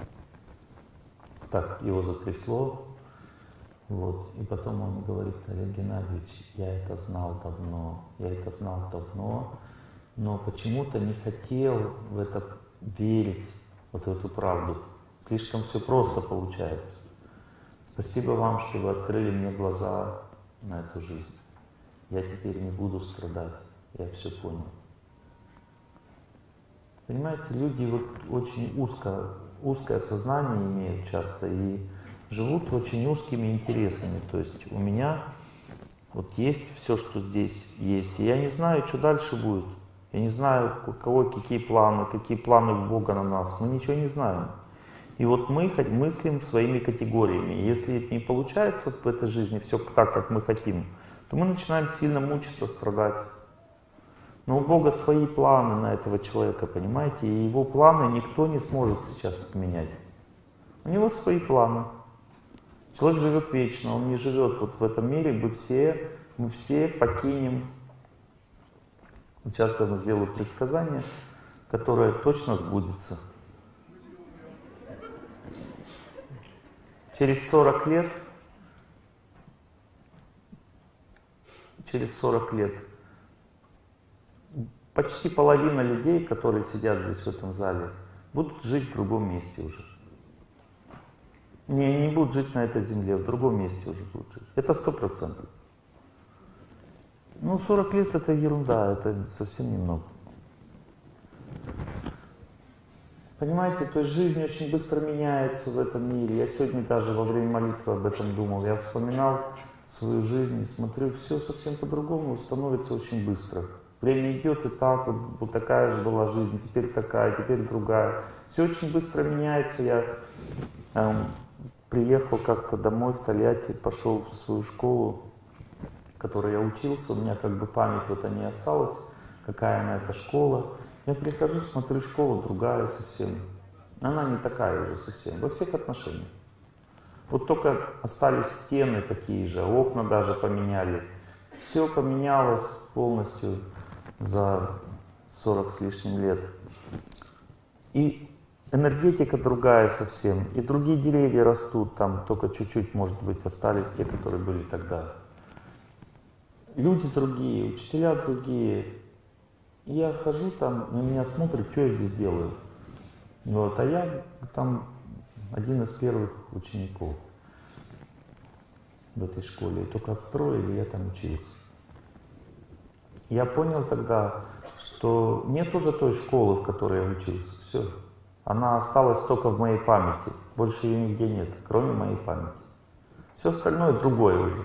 Так, его затрясло. Вот. И потом он говорит: Олег Геннадьевич, я это знал давно, я это знал давно, но почему-то не хотел в это верить, вот в эту правду. Слишком все просто получается. Спасибо вам, что вы открыли мне глаза на эту жизнь. Я теперь не буду страдать, я все понял. Понимаете, люди вот очень узко, узкое сознание имеют часто и живут очень узкими интересами. То есть у меня вот есть все, что здесь есть, и я не знаю, что дальше будет. Я не знаю, у кого какие планы, какие планы Бога на нас. Мы ничего не знаем. И вот мы мыслим своими категориями. Если не получается в этой жизни все так, как мы хотим, то мы начинаем сильно мучиться, страдать. Но у Бога свои планы на этого человека, понимаете? И его планы никто не сможет сейчас поменять. У него свои планы. Человек живет вечно, он не живет вот в этом мире, мы все, мы все покинем. Вот сейчас я сделаю предсказание, которое точно сбудется. Через сорок лет, через сорок лет, почти половина людей, которые сидят здесь в этом зале, будут жить в другом месте уже. Не, не будут жить на этой земле, в другом месте уже будут жить. Это сто процентов. Ну, сорок лет это ерунда, это совсем немного. Понимаете, то есть жизнь очень быстро меняется в этом мире. Я сегодня даже во время молитвы об этом думал. Я вспоминал свою жизнь и смотрю, все совсем по-другому становится очень быстро. Время идет и так, вот, вот такая же была жизнь, теперь такая, теперь другая. Все очень быстро меняется. Я эм, приехал как-то домой в Тольятти, пошел в свою школу, в которой я учился, у меня как бы память вот о ней осталась, какая она эта школа. Я прихожу, смотрю, школа другая совсем. Она не такая уже совсем, во всех отношениях. Вот только остались стены такие же, окна даже поменяли. Все поменялось полностью за сорок с лишним лет. И энергетика другая совсем, и другие деревья растут, там только чуть-чуть, может быть, остались те, которые были тогда. Люди другие, учителя другие. И я хожу там, на меня смотрят, что я здесь делаю. Вот, а я там один из первых учеников в этой школе. И только отстроили, я там учился. Я понял тогда, что нет уже той школы, в которой я учился. Все. Она осталась только в моей памяти. Больше ее нигде нет, кроме моей памяти. Все остальное другое уже.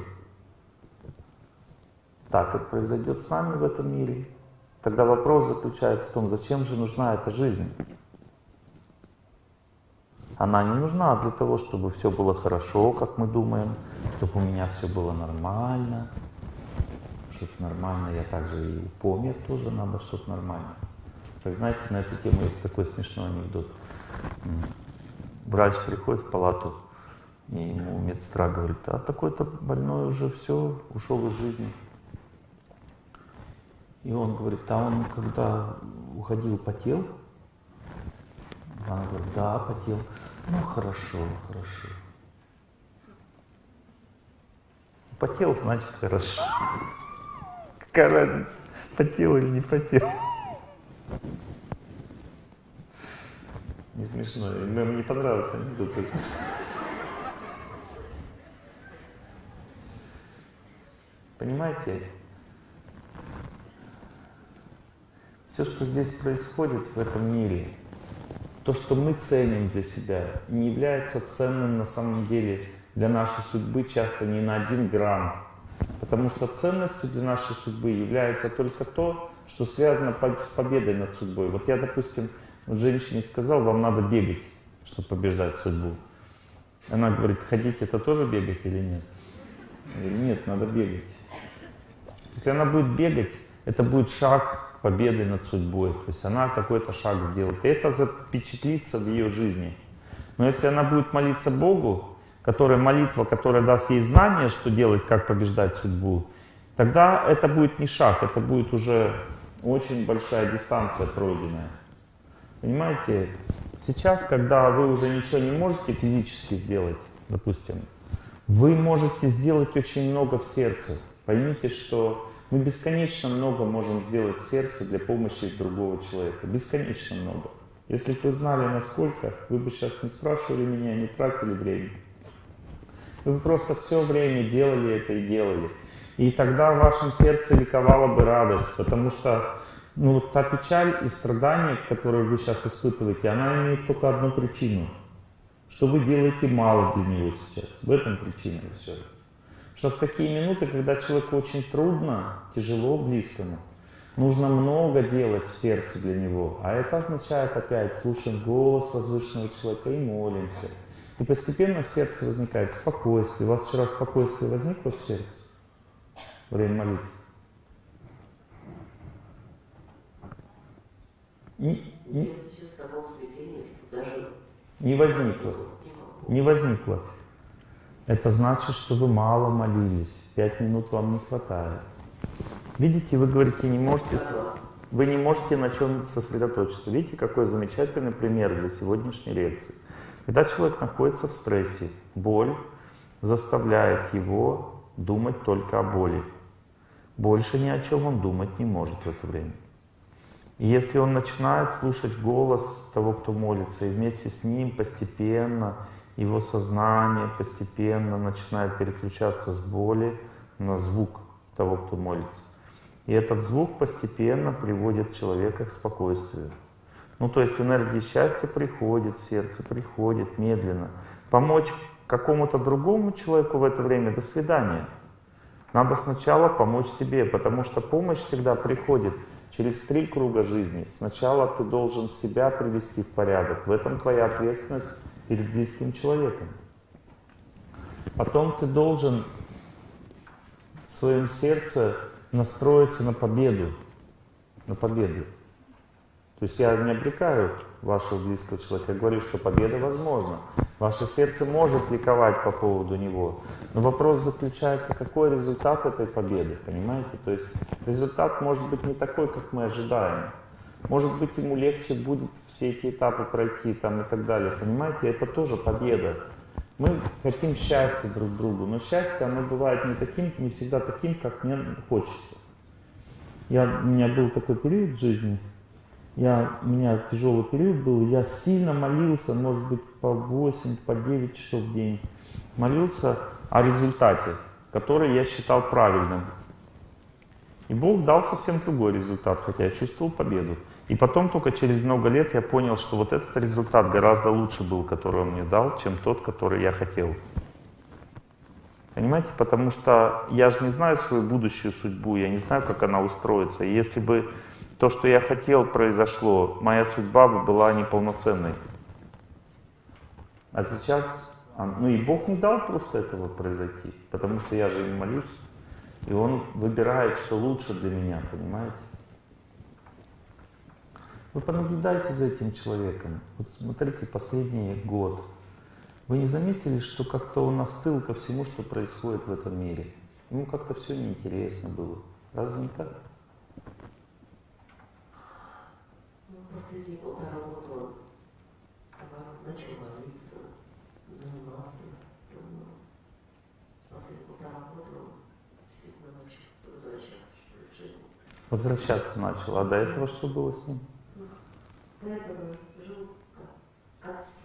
Так как произойдет с нами в этом мире. Тогда вопрос заключается в том, зачем же нужна эта жизнь? Она не нужна для того, чтобы все было хорошо, как мы думаем, чтобы у меня все было нормально, чтобы нормально, я также и помер тоже надо, чтобы нормально. Вы знаете, на эту тему есть такой смешной анекдот. Врач приходит в палату, и ему медсестра говорит, а такой-то больной уже все, ушел из жизни. И он говорит, а он когда уходил, потел? Она говорит, да, потел. Ну, хорошо, хорошо. Потел, значит, хорошо. Какая разница, потел или не потел? Не смешно, мне не понравился анекдот. Понимаете? Все, что здесь происходит в этом мире, то, что мы ценим для себя, не является ценным на самом деле для нашей судьбы часто ни на один грамм. Потому что ценностью для нашей судьбы является только то, что связано с победой над судьбой. Вот я, допустим, женщине сказал, вам надо бегать, чтобы побеждать судьбу. Она говорит, хотите это тоже бегать или нет? Я говорю, нет, надо бегать. Если она будет бегать, это будет шаг победы над судьбой. То есть она какой-то шаг сделает. И это запечатлится в ее жизни. Но если она будет молиться Богу, которая молитва, которая даст ей знание, что делать, как побеждать судьбу, тогда это будет не шаг, это будет уже очень большая дистанция пройденная. Понимаете? Сейчас, когда вы уже ничего не можете физически сделать, допустим, вы можете сделать очень много в сердце. Поймите, что мы бесконечно много можем сделать в сердце для помощи другого человека. Бесконечно много. Если бы вы знали, насколько, вы бы сейчас не спрашивали меня, не тратили время. Вы бы просто все время делали это и делали. И тогда в вашем сердце ликовала бы радость, потому что ну, вот та печаль и страдания, которые вы сейчас испытываете, она имеет только одну причину. Что вы делаете мало для него сейчас. В этом причина все. Что в такие минуты, когда человеку очень трудно, тяжело близкому, нужно много делать в сердце для него. А это означает опять, слушаем голос возвышенного человека и молимся. И постепенно в сердце возникает спокойствие. У вас вчера спокойствие возникло в сердце во время молитвы? Не, не, Я сейчас в таком смятении, что даже не возникло. Не возникло. Это значит, что вы мало молились. Пять минут вам не хватает. Видите, вы говорите, не можете, вы не можете на чем сосредоточиться. Видите, какой замечательный пример для сегодняшней лекции. Когда человек находится в стрессе, боль заставляет его думать только о боли. Больше ни о чем он думать не может в это время. И если он начинает слушать голос того, кто молится, и вместе с ним постепенно его сознание постепенно начинает переключаться с боли на звук того, кто молится. И этот звук постепенно приводит человека к спокойствию. Ну, то есть энергия счастья приходит, сердце приходит медленно. Помочь какому-то другому человеку в это время — до свидания. Надо сначала помочь себе, потому что помощь всегда приходит через три круга жизни. Сначала ты должен себя привести в порядок. В этом твоя ответственность перед близким человеком. Потом ты должен в своем сердце настроиться на победу. На победу. То есть я не обрекаю вашего близкого человека, я говорю, что победа возможна. Ваше сердце может ликовать по поводу него. Но вопрос заключается, какой результат этой победы, понимаете? То есть результат может быть не такой, как мы ожидаем. Может быть, ему легче будет все эти этапы пройти там, и так далее. Понимаете, это тоже победа. Мы хотим счастья друг другу, но счастье, оно бывает не таким, не всегда таким, как мне хочется. Я, у меня был такой период в жизни, я, у меня тяжелый период был, я сильно молился, может быть, по восемь, по девять часов в день. Молился о результате, который я считал правильным. И Бог дал совсем другой результат, хотя я чувствовал победу. И потом только через много лет я понял, что вот этот результат гораздо лучше был, который он мне дал, чем тот, который я хотел. Понимаете? Потому что я же не знаю свою будущую судьбу, я не знаю, как она устроится. И если бы то, что я хотел, произошло, моя судьба бы была неполноценной. А сейчас, ну и Бог не дал просто этого произойти, потому что я же им молюсь, и Он выбирает, что лучше для меня, понимаете? Вы понаблюдайте за этим человеком. Вот смотрите, последний год. Вы не заметили, что как-то он остыл ко всему, что происходит в этом мире? Ему как-то все неинтересно было. Разве не так? Ну, последние полтора года он начал молиться, заниматься. Но последние полтора года он всегда начал возвращаться в жизнь. Возвращаться начал. А до этого что было с ним? До этого жил как, как все.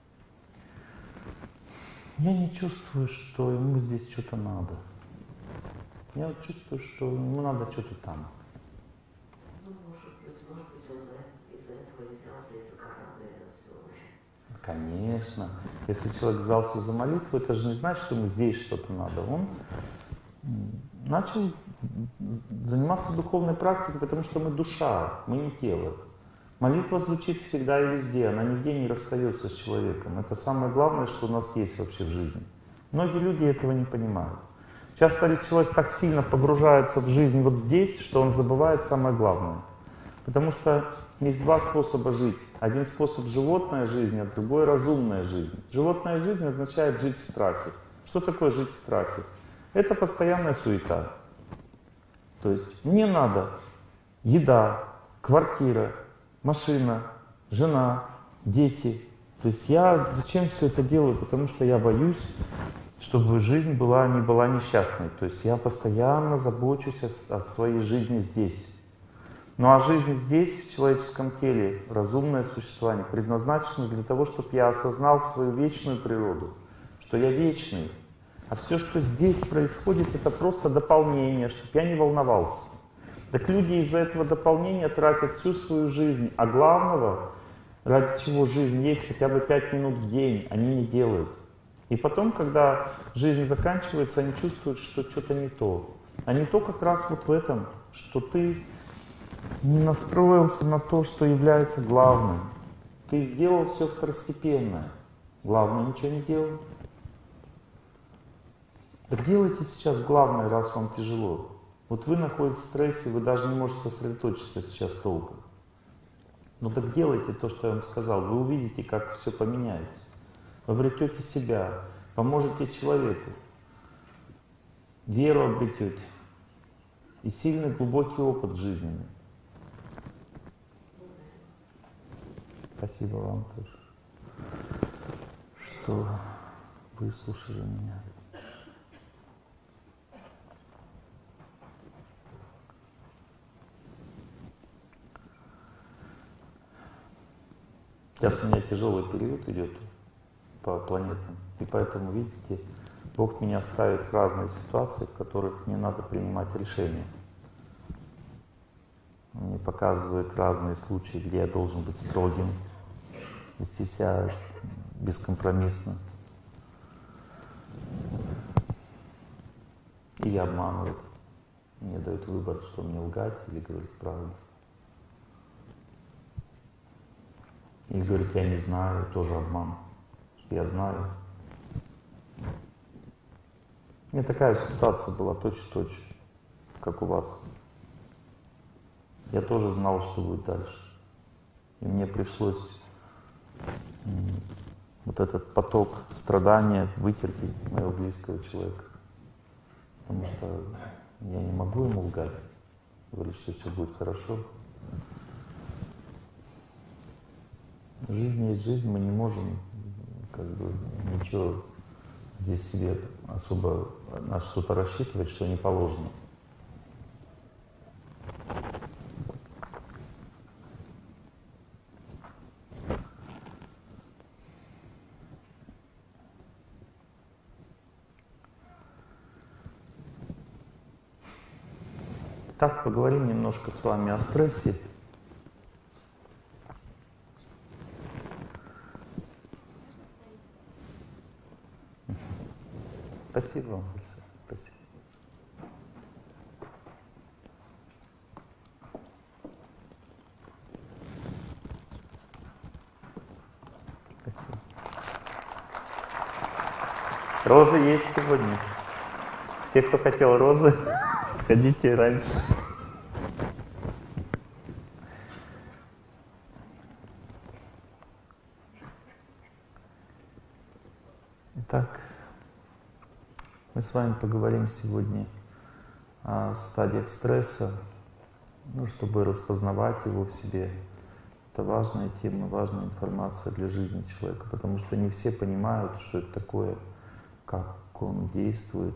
Я не чувствую, что ему здесь что-то надо. Я вот чувствую, что ему надо что-то там. Ну, может быть, может быть, он из-за этого взялся из-за короны, это все уже. Конечно. Если человек взялся за молитву, это же не значит, что ему здесь что-то надо. Он начал заниматься духовной практикой, потому что мы душа, мы не тело. Молитва звучит всегда и везде, она нигде не расстается с человеком. Это самое главное, что у нас есть вообще в жизни. Многие люди этого не понимают. Часто человек так сильно погружается в жизнь вот здесь, что он забывает самое главное. Потому что есть два способа жить. Один способ — животная жизнь, а другой — разумная жизнь. Животная жизнь означает жить в страхе. Что такое жить в страхе? Это постоянная суета. То есть мне надо еда, квартира, машина, жена, дети. То есть я зачем все это делаю? Потому что я боюсь, чтобы жизнь была, не была несчастной. То есть я постоянно забочусь о, о своей жизни здесь. Ну а жизнь здесь, в человеческом теле, разумное существование, предназначено для того, чтобы я осознал свою вечную природу, что я вечный. А все, что здесь происходит, это просто дополнение, чтобы я не волновался. Так люди из-за этого дополнения тратят всю свою жизнь, а главного, ради чего жизнь есть, хотя бы пять минут в день, они не делают. И потом, когда жизнь заканчивается, они чувствуют, что что-то не то. А не то как раз вот в этом, что ты не настроился на то, что является главным. Ты сделал все второстепенное. Главное ничего не делал. Так делайте сейчас главное, раз вам тяжело. Вот вы находитесь в стрессе, вы даже не можете сосредоточиться сейчас толком. Ну так делайте то, что я вам сказал. Вы увидите, как все поменяется. Вы обретете себя, поможете человеку, веру обретете и сильный глубокий опыт жизненный. Спасибо вам тоже, что выслушали меня. Сейчас у меня тяжелый период идет по планетам, и поэтому, видите, Бог меня ставит в разные ситуации, в которых мне надо принимать решения. Он мне показывает разные случаи, где я должен быть строгим, вести себя бескомпромиссно. И обманывает. Мне дают выбор, что мне лгать или говорить правду. Или говорит, я не знаю, тоже обман, что я знаю. У меня такая ситуация была точь-в-точь, как у вас. Я тоже знал, что будет дальше. И мне пришлось вот этот поток страдания вытерпеть моего близкого человека. Потому что я не могу ему лгать, говорить, что все будет хорошо. Жизнь есть жизнь, мы не можем как бы ничего здесь себе особо на что-то рассчитывать, что не положено. Так, поговорим немножко с вами о стрессе. Спасибо вам большое. Спасибо. Спасибо. Розы есть сегодня. Все, кто хотел розы, ходите раньше. Итак, мы с вами поговорим сегодня о стадиях стресса, ну, чтобы распознавать его в себе. Это важная тема, важная информация для жизни человека, потому что не все понимают, что это такое, как он действует.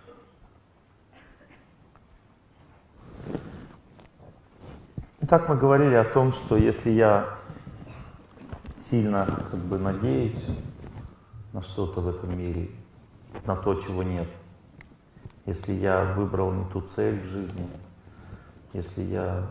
Итак, мы говорили о том, что если я сильно как бы надеюсь на что-то в этом мире, на то, чего нет, если я выбрал не ту цель в жизни, если я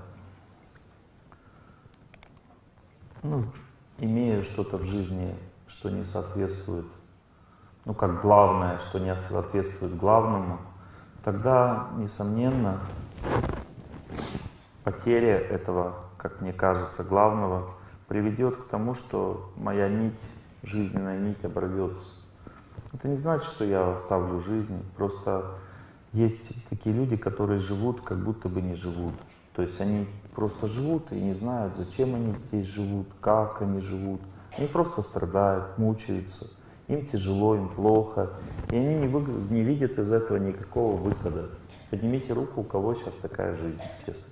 ну, имею что-то в жизни, что не соответствует, ну, как главное, что не соответствует главному, тогда, несомненно, потеря этого, как мне кажется, главного приведет к тому, что моя нить, жизненная нить оборвется. Это не значит, что я оставлю жизнь, просто есть такие люди, которые живут, как будто бы не живут. То есть они просто живут и не знают, зачем они здесь живут, как они живут. Они просто страдают, мучаются, им тяжело, им плохо, и они не, вы... не видят из этого никакого выхода. Поднимите руку, у кого сейчас такая жизнь, честно.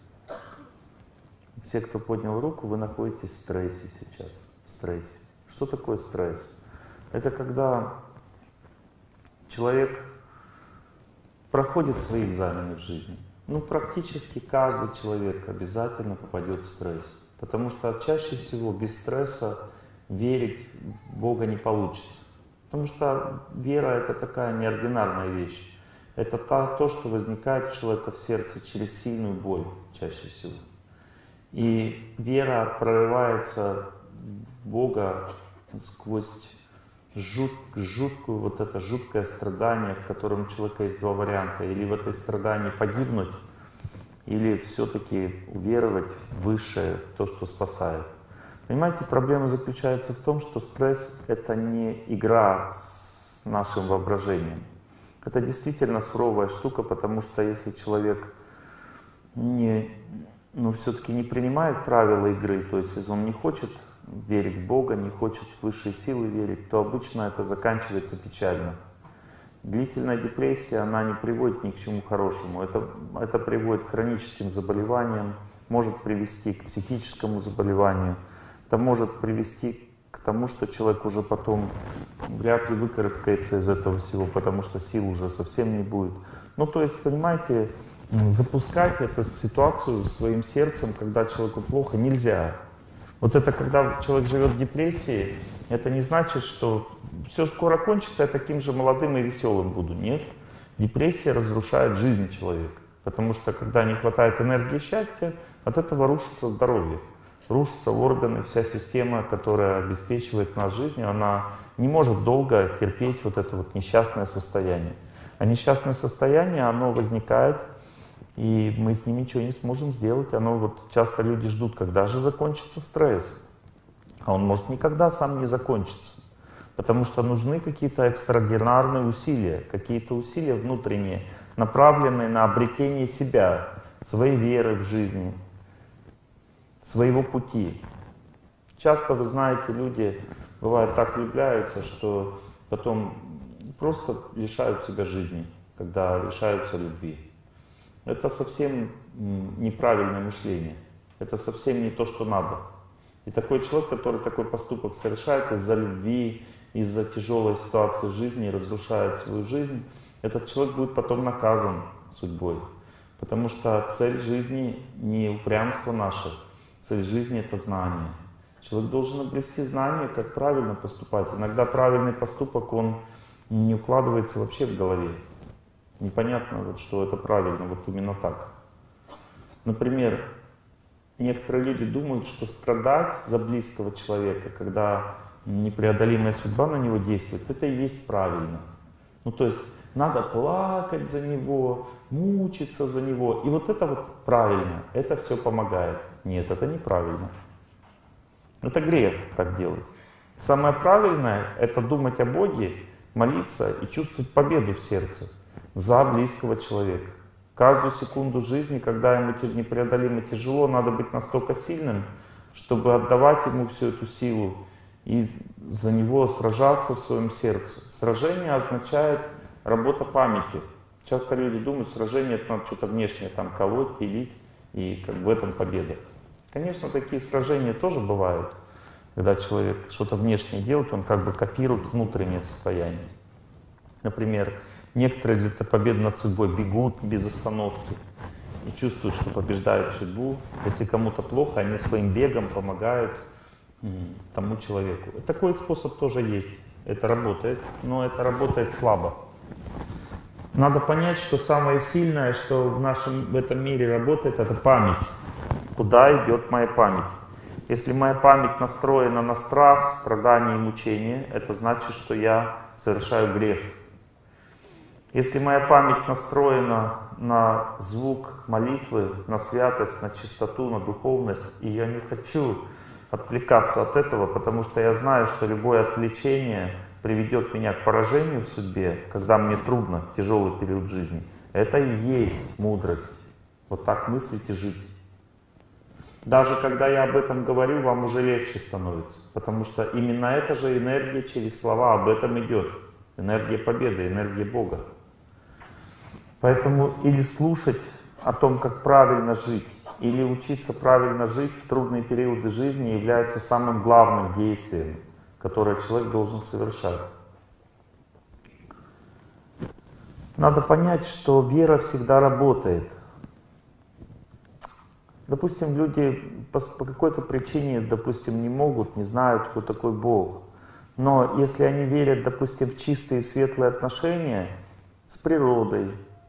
Все, кто поднял руку, вы находитесь в стрессе сейчас, в стрессе. Что такое стресс? Это когда человек проходит свои экзамены в жизни. Ну, практически каждый человек обязательно попадет в стресс. Потому что чаще всего без стресса верить в Бога не получится. Потому что вера — это такая неординарная вещь. Это то, что возникает у человека в сердце через сильную боль чаще всего. И вера прорывается в Бога сквозь жут, жуткую, вот это жуткое страдание, в котором у человека есть два варианта. Или в этой страдании погибнуть, или все-таки уверовать в высшее, в то, что спасает. Понимаете, проблема заключается в том, что стресс — это не игра с нашим воображением. Это действительно суровая штука, потому что если человек не, ну, все-таки не принимает правила игры, то есть если он не хочет верить в Бога, не хочет в высшие силы верить, то обычно это заканчивается печально. Длительная депрессия, она не приводит ни к чему хорошему. Это, это приводит к хроническим заболеваниям, может привести к психическому заболеванию. Это может привести к тому, что человек уже потом вряд ли выкарабкается из этого всего, потому что сил уже совсем не будет. Ну, то есть, понимаете, запускать эту ситуацию своим сердцем, когда человеку плохо, нельзя. Вот это когда человек живет в депрессии, это не значит, что все скоро кончится, я таким же молодым и веселым буду. Нет. Депрессия разрушает жизнь человека. Потому что когда не хватает энергии и счастья, от этого рушится здоровье. Рушатся органы, вся система, которая обеспечивает нас жизнью, она не может долго терпеть вот это вот несчастное состояние. А несчастное состояние, оно возникает, и мы с ним ничего не сможем сделать. Оно вот часто люди ждут, когда же закончится стресс. А он может никогда сам не закончиться. Потому что нужны какие-то экстраординарные усилия, какие-то усилия внутренние, направленные на обретение себя, своей веры в жизни, своего пути. Часто, вы знаете, люди, бывает, так влюбляются, что потом просто лишают себя жизни, когда лишаются любви. Это совсем неправильное мышление. Это совсем не то, что надо. И такой человек, который такой поступок совершает из-за любви, из-за тяжелой ситуации жизни и разрушает свою жизнь, этот человек будет потом наказан судьбой. Потому что цель жизни не упрямство наше, цель жизни — это знание. Человек должен обрести знание, как правильно поступать. Иногда правильный поступок, он не укладывается вообще в голове. Непонятно, вот, что это правильно, вот именно так. Например, некоторые люди думают, что страдать за близкого человека, когда непреодолимая судьба на него действует, это и есть правильно. Ну то есть надо плакать за него, мучиться за него. И вот это вот правильно, это все помогает. Нет, это неправильно. Это грех так делать. Самое правильное — это думать о Боге, молиться и чувствовать победу в сердце за близкого человека. Каждую секунду жизни, когда ему непреодолимо тяжело, надо быть настолько сильным, чтобы отдавать ему всю эту силу и за него сражаться в своем сердце. Сражение означает работа памяти. Часто люди думают, сражение — это надо что-то внешнее, там колоть, пилить, и как бы в этом победа. Конечно, такие сражения тоже бывают, когда человек что-то внешнее делает, он как бы копирует внутреннее состояние. Например, некоторые для победы над судьбой бегут без остановки и чувствуют, что побеждают судьбу. Если кому-то плохо, они своим бегом помогают тому человеку. Такой способ тоже есть. Это работает, но это работает слабо. Надо понять, что самое сильное, что в нашем в этом мире работает, это память. Куда идет моя память? Если моя память настроена на страх, страдания и мучения, это значит, что я совершаю грех. Если моя память настроена на звук молитвы, на святость, на чистоту, на духовность, и я не хочу отвлекаться от этого, потому что я знаю, что любое отвлечение приведет меня к поражению в судьбе, когда мне трудно, тяжелый период жизни. Это и есть мудрость. Вот так мыслить и жить. Даже когда я об этом говорю, вам уже легче становится, потому что именно эта же энергия через слова об этом идет. Энергия победы, энергия Бога. Поэтому или слушать о том, как правильно жить, или учиться правильно жить в трудные периоды жизни является самым главным действием, которое человек должен совершать. Надо понять, что вера всегда работает. Допустим, люди по, по какой-то причине, допустим, не могут, не знают, кто такой Бог. Но если они верят, допустим, в чистые и светлые отношения с природой,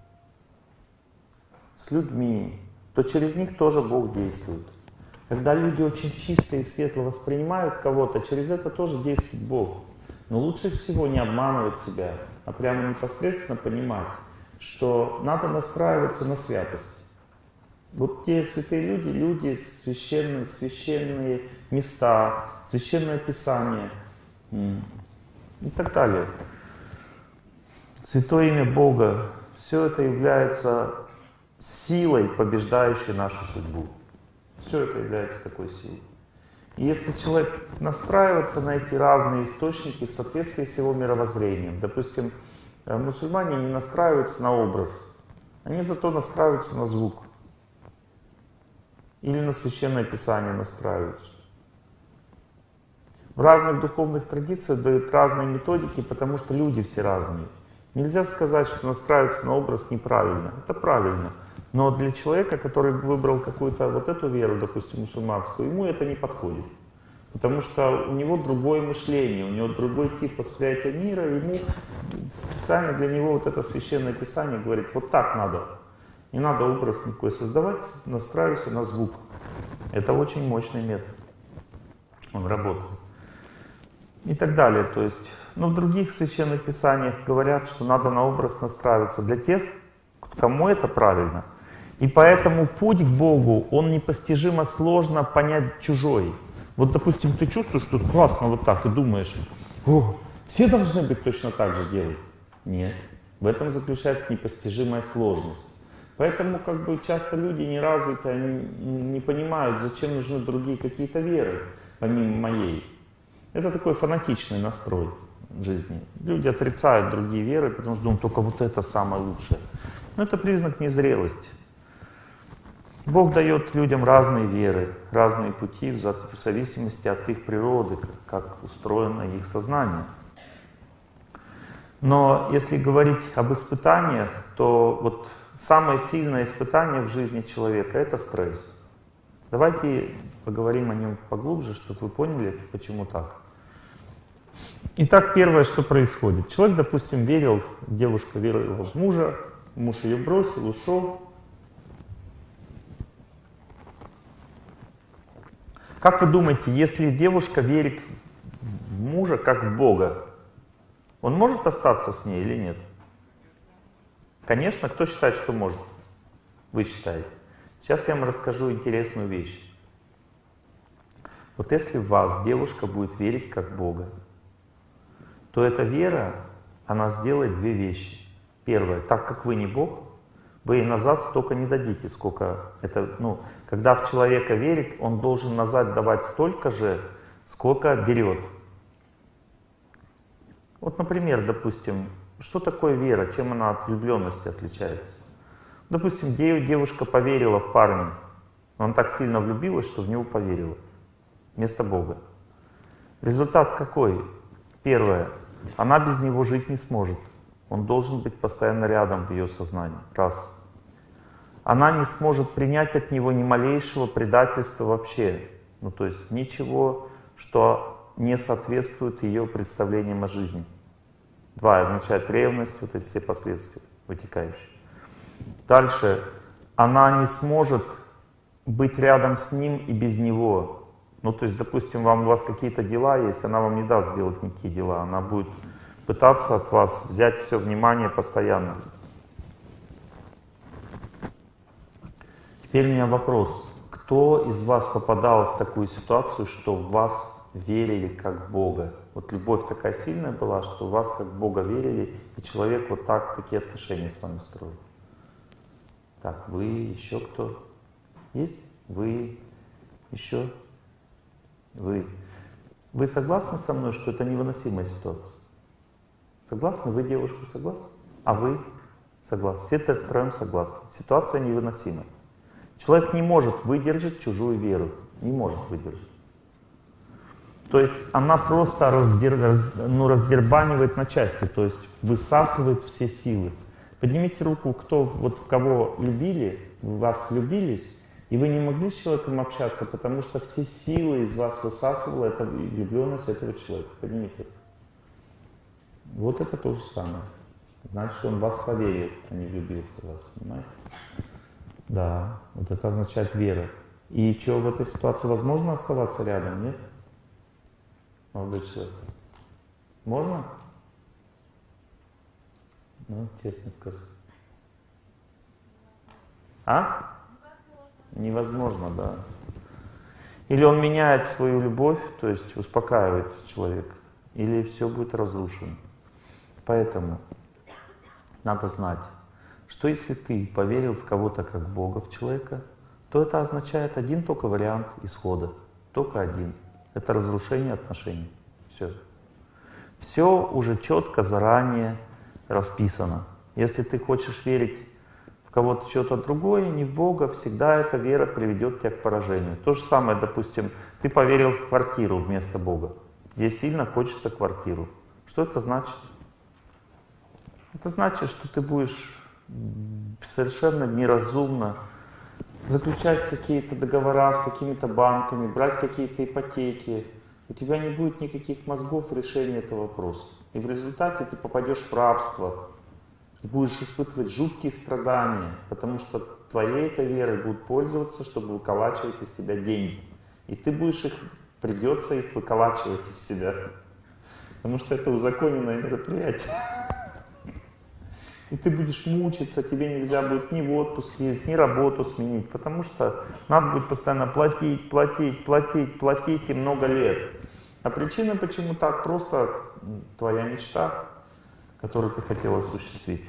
с людьми, то через них тоже Бог действует. Когда люди очень чисто и светло воспринимают кого-то, через это тоже действует Бог. Но лучше всего не обманывать себя, а прямо непосредственно понимать, что надо настраиваться на святость. Вот те святые люди, люди, священные, священные места, священное Писание и так далее. Святое имя Бога, все это является силой, побеждающей нашу судьбу. Все это является такой силой. И если человек настраивается на эти разные источники в соответствии с его мировоззрением, допустим, мусульмане не настраиваются на образ, они зато настраиваются на звук. Или на священное Писание настраиваются. В разных духовных традициях дают разные методики, потому что люди все разные. Нельзя сказать, что настраиваться на образ неправильно. Это правильно. Но для человека, который выбрал какую-то вот эту веру, допустим, мусульманскую, ему это не подходит. Потому что у него другое мышление, у него другой тип восприятия мира, и ему специально для него вот это священное Писание говорит, вот так надо. Не надо образ никакой создавать, настраивайся на звук. Это очень мощный метод. Он работает. И так далее. То есть, но в других священных писаниях говорят, что надо на образ настраиваться для тех, кому это правильно. И поэтому путь к Богу, он непостижимо сложно понять чужой. Вот, допустим, ты чувствуешь, что классно вот так, ты думаешь, о, все должны быть точно так же делать. Нет. В этом заключается непостижимая сложность. Поэтому как бы часто люди неразвитые, они не понимают, зачем нужны другие какие-то веры, помимо моей. Это такой фанатичный настрой в жизни. Люди отрицают другие веры, потому что думают, только вот это самое лучшее. Но это признак незрелости. Бог дает людям разные веры, разные пути в зависимости от их природы, как устроено их сознание. Но если говорить об испытаниях, то вот самое сильное испытание в жизни человека — это стресс. Давайте поговорим о нем поглубже, чтобы вы поняли, почему так. Итак, первое, что происходит. Человек, допустим, верил, девушка верила в мужа, муж ее бросил, ушел. Как вы думаете, если девушка верит в мужа как в Бога, Он может остаться с ней или нет? Конечно, кто считает, что может? Вы считаете. Сейчас я вам расскажу интересную вещь. Вот если в вас девушка будет верить как в Бога, то эта вера, она сделает две вещи. Первое, так как вы не Бог, вы ей назад столько не дадите, сколько это, ну, когда в человека верит, он должен назад давать столько же, сколько берет. Вот, например, допустим, что такое вера, чем она от влюбленности отличается? Допустим, девушка поверила в парня, она так сильно влюбилась, что в него поверила, вместо Бога. Результат какой? Первое, она без него жить не сможет. Он должен быть постоянно рядом в ее сознании. Раз. Она не сможет принять от него ни малейшего предательства вообще. Ну, то есть ничего, что не соответствует ее представлениям о жизни. Два. Означает ревность, вот эти все последствия вытекающие. Дальше. Она не сможет быть рядом с ним и без него. Ну, то есть, допустим, вам, у вас какие-то дела есть, она вам не даст делать никакие дела. Она будет пытаться от вас взять все внимание постоянно. Теперь у меня вопрос. Кто из вас попадал в такую ситуацию, что в вас верили как в Бога? Вот любовь такая сильная была, что в вас как в Бога верили, и человек вот так такие отношения с вами строит. Так, вы, еще кто? Есть? Вы, еще? Вы. Вы согласны со мной, что это невыносимая ситуация? Согласны? Вы, девушка, согласны? А вы согласны? Все это втроем согласны. Ситуация невыносимая. Человек не может выдержать чужую веру. Не может выдержать. То есть она просто раздер, раз, ну, раздербанивает на части, то есть высасывает все силы. Поднимите руку, кто, вот кого любили, в вас влюбились, и вы не могли с человеком общаться, потому что все силы из вас высасывала эта влюбленность этого человека. Поднимите руку. Вот это то же самое. Значит, он в вас поверил, а не влюбился в вас, понимаете? Да, вот это означает вера. И что, в этой ситуации возможно оставаться рядом, нет? Молодой человек. Можно? Ну, честно скажи. А? Невозможно, да. Или он меняет свою любовь, то есть успокаивается человек, или все будет разрушено. Поэтому надо знать, что если ты поверил в кого-то как Бога, в человека, то это означает один только вариант исхода. Только один. Это разрушение отношений. Все. Все уже четко заранее расписано. Если ты хочешь верить в кого-то что-то другое, не в Бога, всегда эта вера приведет тебя к поражению. То же самое, допустим, ты поверил в квартиру вместо Бога. Тебе сильно хочется квартиру. Что это значит? Это значит, что ты будешь совершенно неразумно заключать какие-то договора с какими-то банками, брать какие-то ипотеки. У тебя не будет никаких мозгов в решении этого вопроса. И в результате ты попадешь в рабство. И будешь испытывать жуткие страдания, потому что твоей этой верой будут пользоваться, чтобы выколачивать из тебя деньги. И ты будешь их, придется их выколачивать из себя. Потому что это узаконенное мероприятие. И ты будешь мучиться, тебе нельзя будет ни в отпуск ездить, ни работу сменить, потому что надо будет постоянно платить, платить, платить, платить и много лет. А причина, почему так, просто твоя мечта, которую ты хотел осуществить.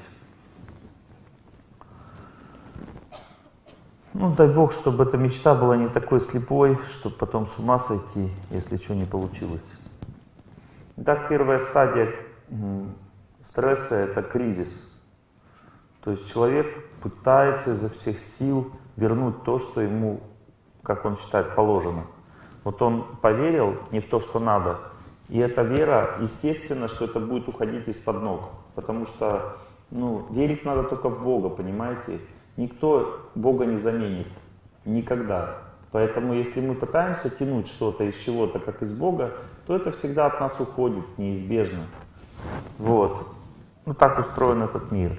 Ну, дай Бог, чтобы эта мечта была не такой слепой, чтобы потом с ума сойти, если что не получилось. Итак, первая стадия стресса — это кризис. То есть человек пытается изо всех сил вернуть то, что ему, как он считает, положено. Вот он поверил не в то, что надо, и эта вера, естественно, что это будет уходить из-под ног. Потому что, ну, верить надо только в Бога, понимаете? Никто Бога не заменит. Никогда. Поэтому если мы пытаемся тянуть что-то из чего-то, как из Бога, то это всегда от нас уходит, неизбежно. Вот. Ну, так устроен этот мир.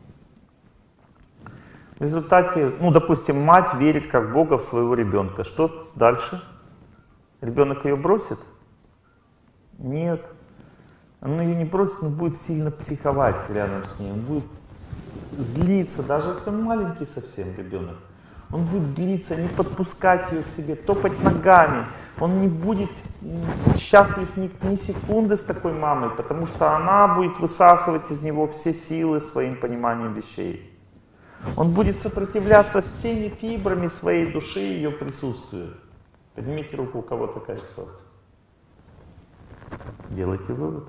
В результате, ну, допустим, мать верит как Бога в своего ребенка. Что дальше? Ребенок ее бросит? Нет. Он ее не бросит, но будет сильно психовать рядом с ней. Он будет злиться, даже если он маленький совсем ребенок. Он будет злиться, не подпускать ее к себе, топать ногами. Он не будет счастлив ни, ни секунды с такой мамой, потому что она будет высасывать из него все силы своим пониманием вещей. Он будет сопротивляться всеми фибрами своей души и ее присутствию. Поднимите руку, у кого такая ситуация. Делайте вывод.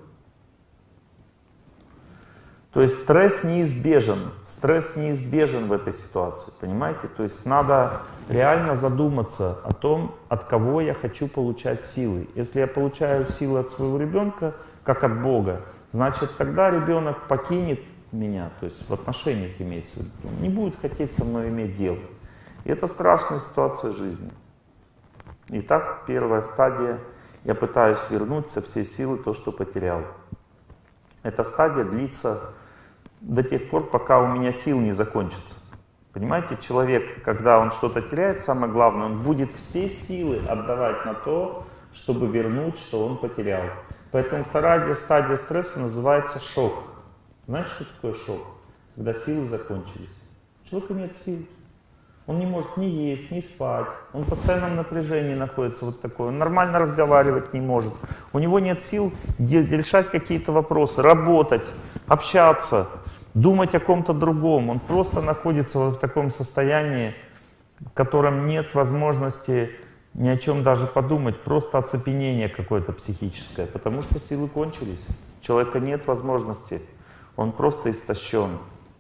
То есть стресс неизбежен. Стресс неизбежен в этой ситуации, понимаете? То есть надо реально задуматься о том, от кого я хочу получать силы. Если я получаю силы от своего ребенка, как от Бога, значит тогда ребенок покинет меня, то есть в отношениях имеется в виду, не будет хотеть со мной иметь дело. И это страшная ситуация жизни. Итак, первая стадия. Я пытаюсь вернуть со всей силы то, что потерял. Эта стадия длится до тех пор, пока у меня сил не закончится. Понимаете, человек, когда он что-то теряет, самое главное, он будет все силы отдавать на то, чтобы вернуть, что он потерял. Поэтому вторая стадия стресса называется шок. Знаете, что такое шок? Когда силы закончились. У человека нет сил. Он не может ни есть, ни спать. Он в постоянном напряжении находится вот такое. Он нормально разговаривать не может. У него нет сил решать какие-то вопросы, работать, общаться, думать о ком-то другом. Он просто находится в таком состоянии, в котором нет возможности ни о чем даже подумать. Просто оцепенение какое-то психическое. Потому что силы кончились. У человека нет возможности. Он просто истощен.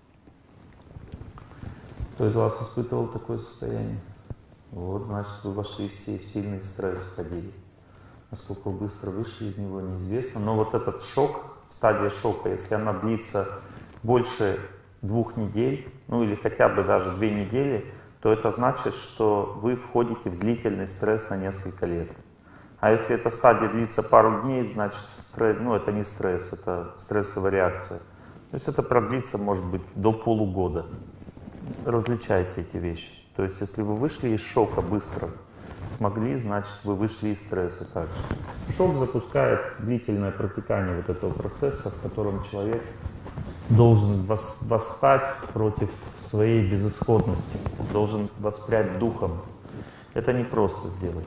Кто из вас испытывал такое состояние? Вот, значит, вы вошли все в сильный стресс, входили. Насколько вы быстро вышли из него, неизвестно. Но вот этот шок, стадия шока, если она длится больше двух недель, ну или хотя бы даже две недели, то это значит, что вы входите в длительный стресс на несколько лет. А если эта стадия длится пару дней, значит, стресс, ну это не стресс, это стрессовая реакция. То есть это продлится, может быть, до полугода. Различайте эти вещи. То есть, если вы вышли из шока быстро, смогли, значит, вы вышли из стресса также. Шок запускает длительное протекание вот этого процесса, в котором человек должен восстать против своей безысходности, должен воспрять духом. Это не просто сделать.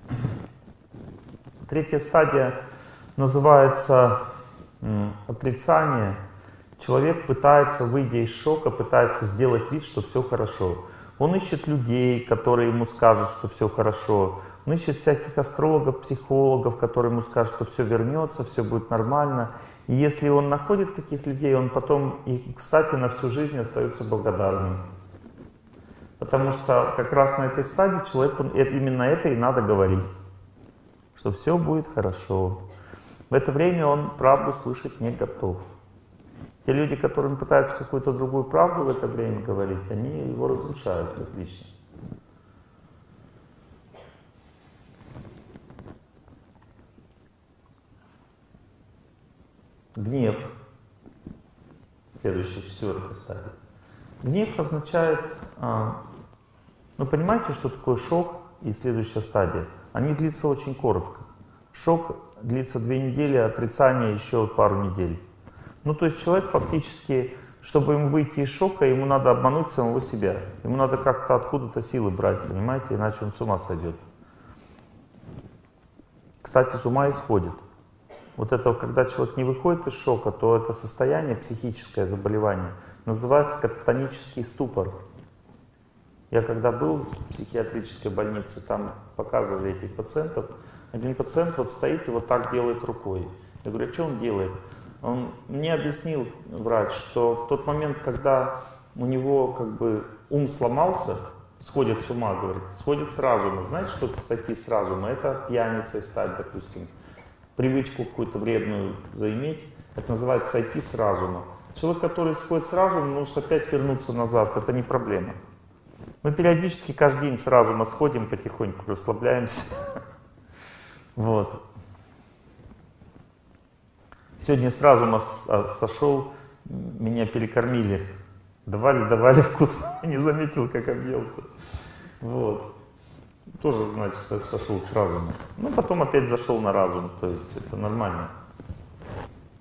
Третья стадия называется м, отрицание. Человек пытается, выйдя из шока, пытается сделать вид, что все хорошо. Он ищет людей, которые ему скажут, что все хорошо. Он ищет всяких астрологов, психологов, которые ему скажут, что все вернется, все будет нормально. И если он находит таких людей, он потом, и, кстати, на всю жизнь остается благодарным. Потому что как раз на этой стадии человеку именно это и надо говорить. Что все будет хорошо. В это время он правду слышать не готов. Те люди, которым пытаются какую-то другую правду в это время говорить, они его разрушают как личность. Гнев. Следующая, четвертая стадия. Гнев означает... А, ну, понимаете, что такое шок и следующая стадия? Они длятся очень коротко. Шок длится две недели, а отрицание еще пару недель. Ну, то есть человек фактически, чтобы ему выйти из шока, ему надо обмануть самого себя. Ему надо как-то откуда-то силы брать, понимаете, иначе он с ума сойдет. Кстати, с ума и сходит. Вот это, когда человек не выходит из шока, то это состояние, психическое заболевание, называется кататонический ступор. Я когда был в психиатрической больнице, там показывали этих пациентов. Один пациент вот стоит и вот так делает рукой. Я говорю, а что он делает? Он мне объяснил, врач, что в тот момент, когда у него как бы ум сломался, сходит с ума, говорит, сходит с разума. Знаете, что сойти с разума? Это пьяницей стать, допустим. Привычку какую-то вредную заиметь, это называется сойти с разума. Человек, который сходит с разума, может опять вернуться назад, это не проблема. Мы периодически каждый день с разума сходим потихоньку, расслабляемся. Вот. Сегодня с разума сошел, меня перекормили. Давали, давали вкусно, не заметил, как объелся. Вот. Тоже, значит, сошел с разума. Ну, потом опять зашел на разум, то есть это нормально.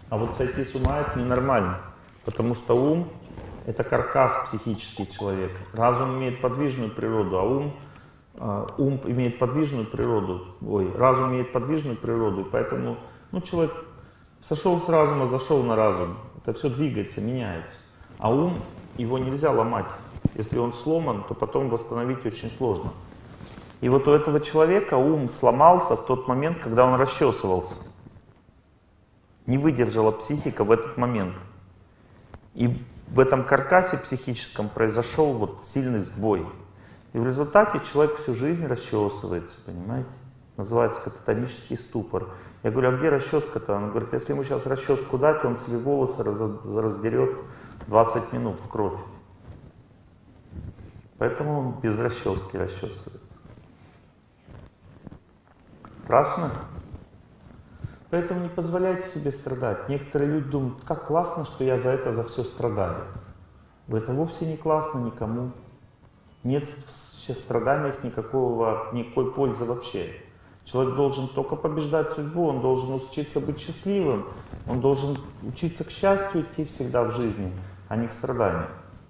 А вот сойти с ума — это ненормально, потому что ум — это каркас психический человека. Разум имеет подвижную природу, а ум, э, ум имеет подвижную природу, ой, разум имеет подвижную природу, и поэтому, ну, человек сошел с разума, зашел на разум. Это все двигается, меняется. А ум, его нельзя ломать. Если он сломан, то потом восстановить очень сложно. И вот у этого человека ум сломался в тот момент, когда он расчесывался. Не выдержала психика в этот момент. И в этом каркасе психическом произошел вот сильный сбой. И в результате человек всю жизнь расчесывается, понимаете? Называется кататонический ступор. Я говорю, а где расческа-то? Он говорит, если ему сейчас расческу дать, он себе волосы раз, раздерет двадцать минут в кровь. Поэтому он без расчески расчесывается. Страшно? Поэтому не позволяйте себе страдать. Некоторые люди думают, как классно, что я за это, за все страдаю. Это вовсе не классно никому. Нет в страданиях никакого, никакой пользы вообще. Человек должен только побеждать судьбу, он должен учиться быть счастливым, он должен учиться к счастью идти всегда в жизни, а не к страданию.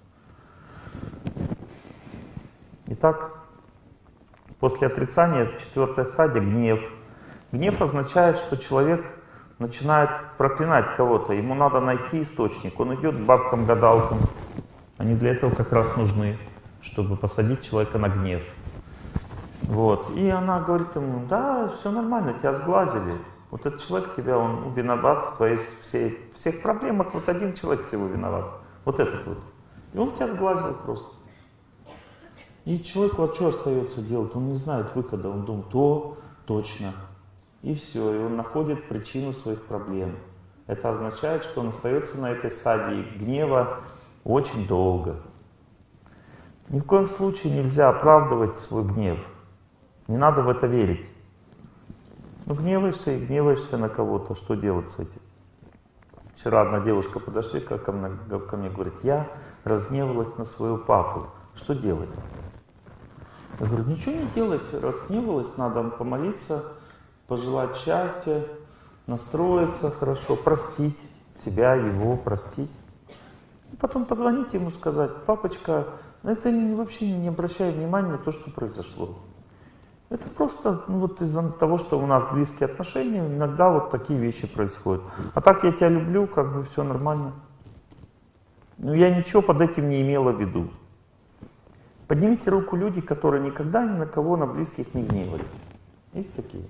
Итак, после отрицания четвертая стадия — гнев. Гнев означает, что человек начинает проклинать кого-то, ему надо найти источник, он идет к бабкам-гадалкам, они для этого как раз нужны, чтобы посадить человека на гнев. Вот. И она говорит ему, да, все нормально, тебя сглазили. Вот этот человек тебя, он виноват в твоей всей, всех проблемах, вот один человек всего виноват, вот этот вот. И он тебя сглазил просто. И человеку, а что остается делать? Он не знает выхода, он думает, то точно. И все, и он находит причину своих проблем. Это означает, что он остается на этой стадии гнева очень долго. Ни в коем случае нельзя оправдывать свой гнев. Не надо в это верить. Ну, гневаешься и гневаешься на кого-то, что делать с этим? Вчера одна девушка подошла ко мне, ко мне, говорит, я разгневалась на своего папу. Что делать? Я говорю, ничего не делать, разгневалась, надо помолиться, пожелать счастья, настроиться хорошо, простить себя, его простить. И потом позвонить ему, сказать, папочка, это вообще не обращай внимания на то, что произошло. Это просто ну, вот из-за того, что у нас близкие отношения, иногда вот такие вещи происходят. А так я тебя люблю, как бы все нормально. Но я ничего под этим не имела в виду. Поднимите руку люди, которые никогда ни на кого, на близких не гневались. Есть такие?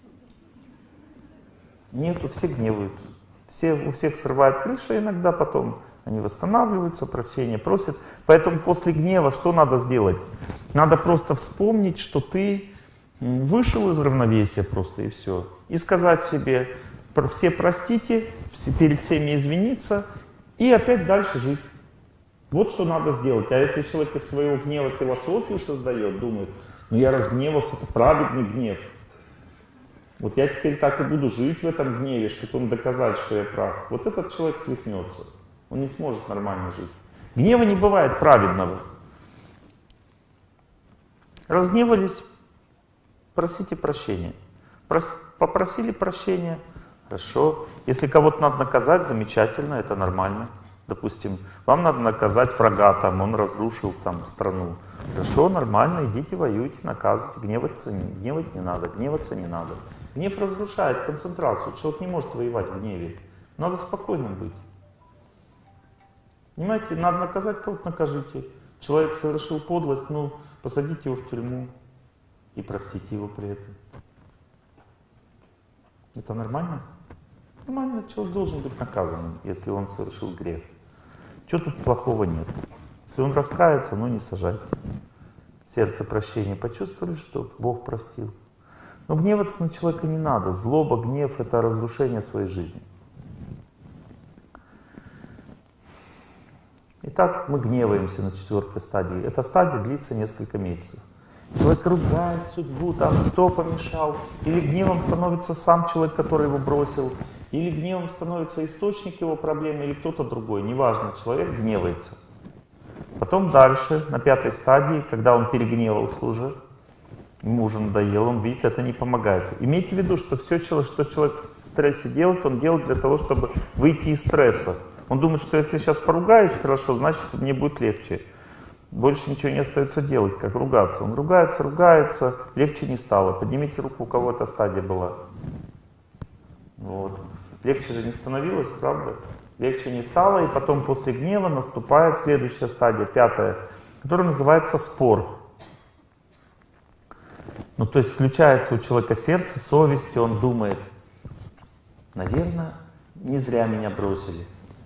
Нету, все гневаются. Все, у всех срывает крыша иногда, потом они восстанавливаются, прощения просят. Поэтому после гнева что надо сделать? Надо просто вспомнить, что ты вышел из равновесия просто и все. И сказать себе, все простите, все, перед всеми извиниться и опять дальше жить. Вот что надо сделать. А если человек из своего гнева философию создает, думает, ну я разгневался, это праведный гнев. Вот я теперь так и буду жить в этом гневе, чтобы доказать, что я прав. Вот этот человек свихнется. Он не сможет нормально жить. Гнева не бывает праведного. Разгневались, просите прощения. Прос, попросили прощения, хорошо. Если кого-то надо наказать, замечательно, это нормально. Допустим, вам надо наказать врага, там, он разрушил там, страну. Хорошо, нормально, идите воюйте, наказывайте. Гневаться, гневать не надо, гневаться не надо. Гнев разрушает концентрацию. Человек не может воевать в гневе. Надо спокойным быть. Понимаете, надо наказать кого-то, накажите. Человек совершил подлость, ну, посадите его в тюрьму и простите его при этом. Это нормально? Нормально, человек должен быть наказанным, если он совершил грех. Чего тут плохого нет? Если он раскается, ну не сажайте. Сердце прощения почувствовали, что Бог простил. Но гневаться на человека не надо. Злоба, гнев — это разрушение своей жизни. Итак, мы гневаемся на четвертой стадии. Эта стадия длится несколько месяцев. Человек ругает судьбу, там кто помешал. Или гневом становится сам человек, который его бросил. Или гневом становится источник его проблемы, или кто-то другой. Неважно, человек гневается. Потом дальше, на пятой стадии, когда он перегневался уже, ему уже надоело, он видит, это не помогает. Имейте в виду, что все, что человек стрессе делать, он делает для того, чтобы выйти из стресса. Он думает, что если сейчас поругаюсь хорошо, значит мне будет легче. Больше ничего не остается делать, как ругаться. Он ругается, ругается, легче не стало. Поднимите руку, у кого эта стадия была. Вот. Легче же не становилось, правда? Легче не стало, и потом после гнева наступает следующая стадия, пятая, которая называется спор. Ну, то есть включается у человека сердце, совесть, и он думает, наверное, не зря меня бросили.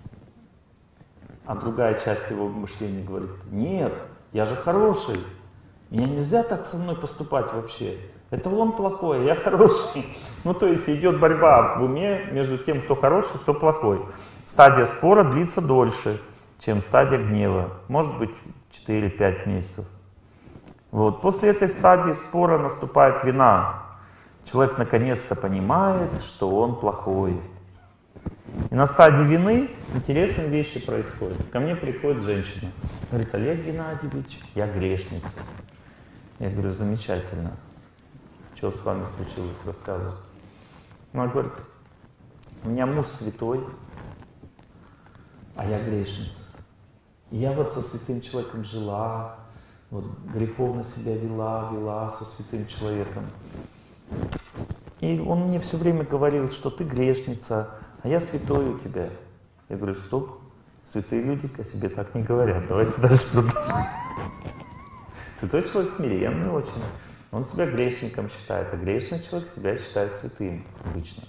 А другая часть его мышления говорит, нет, я же хороший, меня нельзя так со мной поступать вообще. Это он плохой, я хороший. Ну, то есть идет борьба в уме между тем, кто хороший, кто плохой. Стадия спора длится дольше, чем стадия гнева. Может быть, четыре-пять месяцев. Вот. После этой стадии спора наступает вина. Человек наконец-то понимает, что он плохой. И на стадии вины интересные вещи происходят. Ко мне приходит женщина. Говорит, Олег Геннадьевич, я грешница. Я говорю, замечательно. Что с вами случилось, рассказывай. Она говорит, у меня муж святой, а я грешница. И я вот со святым человеком жила, вот греховно себя вела, вела со святым человеком. И он мне все время говорил, что ты грешница, а я святой у тебя. Я говорю, стоп, святые люди о себе так не говорят, давайте дальше продолжим. Святой человек смиренный очень. Он себя грешником считает, а грешный человек себя считает святым обычно.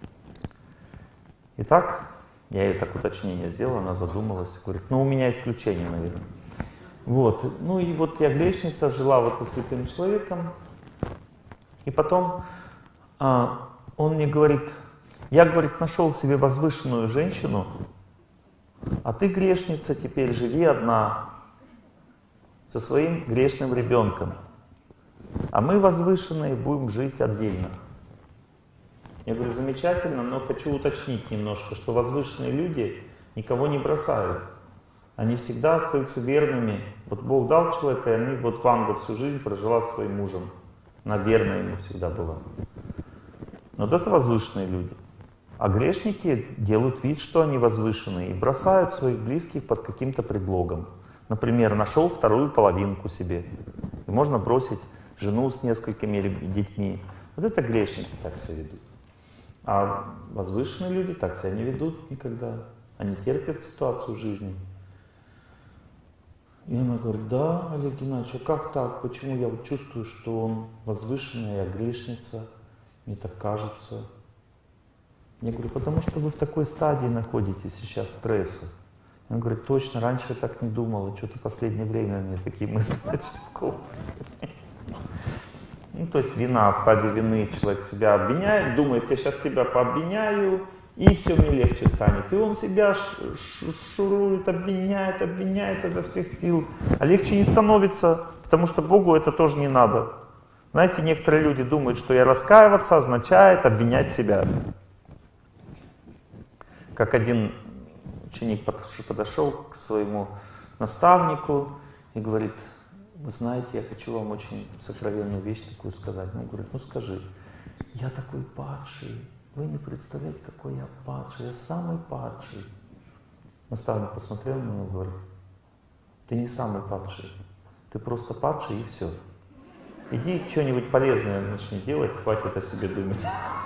Итак, я ей так уточнение сделал, она задумалась, говорит, ну у меня исключение, наверное. Вот, ну и вот я грешница, жила вот со святым человеком, и потом а, он мне говорит, я, говорит, нашел себе возвышенную женщину, а ты, грешница, теперь живи одна со своим грешным ребенком. А мы, возвышенные, будем жить отдельно. Я говорю, замечательно, но хочу уточнить немножко, что возвышенные люди никого не бросают. Они всегда остаются верными. Вот Бог дал человека, и они, вот Ванга всю жизнь прожила со своим мужем. Она верна ему всегда была. Вот это возвышенные люди. А грешники делают вид, что они возвышенные, и бросают своих близких под каким-то предлогом. Например, нашел вторую половинку себе. И можно бросить жену с несколькими детьми. Вот это грешники так себя ведут. А возвышенные люди так себя не ведут никогда. Они терпят ситуацию жизни. И она говорит, да, Олег Геннадьевич, а как так? Почему я вот чувствую, что он возвышенный, а я грешница? Мне так кажется. Я говорю, потому что вы в такой стадии находитесь сейчас стресса. Он говорит, точно, раньше я так не думала, что-то в последнее время мне такие мысли начали в голову. Ну, то есть вина, стадия вины, человек себя обвиняет, думает, я сейчас себя пообвиняю, и все мне легче станет. И он себя шурует, обвиняет, обвиняет изо всех сил. А легче не становится, потому что Богу это тоже не надо. Знаете, некоторые люди думают, что я раскаиваться означает обвинять себя. Как один ученик подошел к своему наставнику и говорит, вы знаете, я хочу вам очень сокровенную вещь такую сказать. Он говорит, ну скажи, я такой падший, вы не представляете, какой я падший, я самый падший. Наставник посмотрел на него и говорит, ты не самый падший, ты просто падший и все. Иди что-нибудь полезное начни делать, хватит о себе думать.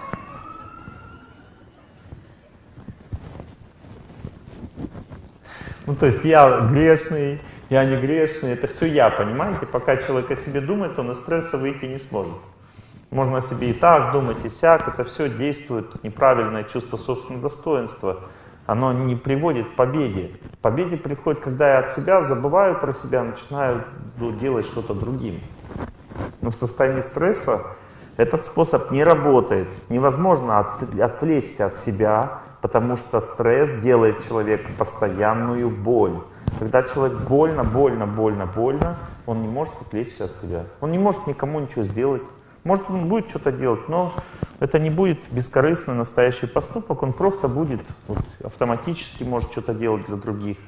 Ну, то есть я грешный, я не грешный, это все я, понимаете? Пока человек о себе думает, он из стресса выйти не сможет. Можно о себе и так думать, и сяк, это все действует, неправильное чувство собственного достоинства. Оно не приводит к победе. К победе приходит, когда я от себя забываю про себя, начинаю делать что-то другим. Но в состоянии стресса этот способ не работает. Невозможно от, отвлечься от себя, потому что стресс делает человеку постоянную боль. Когда человек больно, больно, больно, больно, он не может отвлечься от себя. Он не может никому ничего сделать. Может, он будет что-то делать, но это не будет бескорыстный настоящий поступок, он просто будет вот, автоматически может что-то делать для других.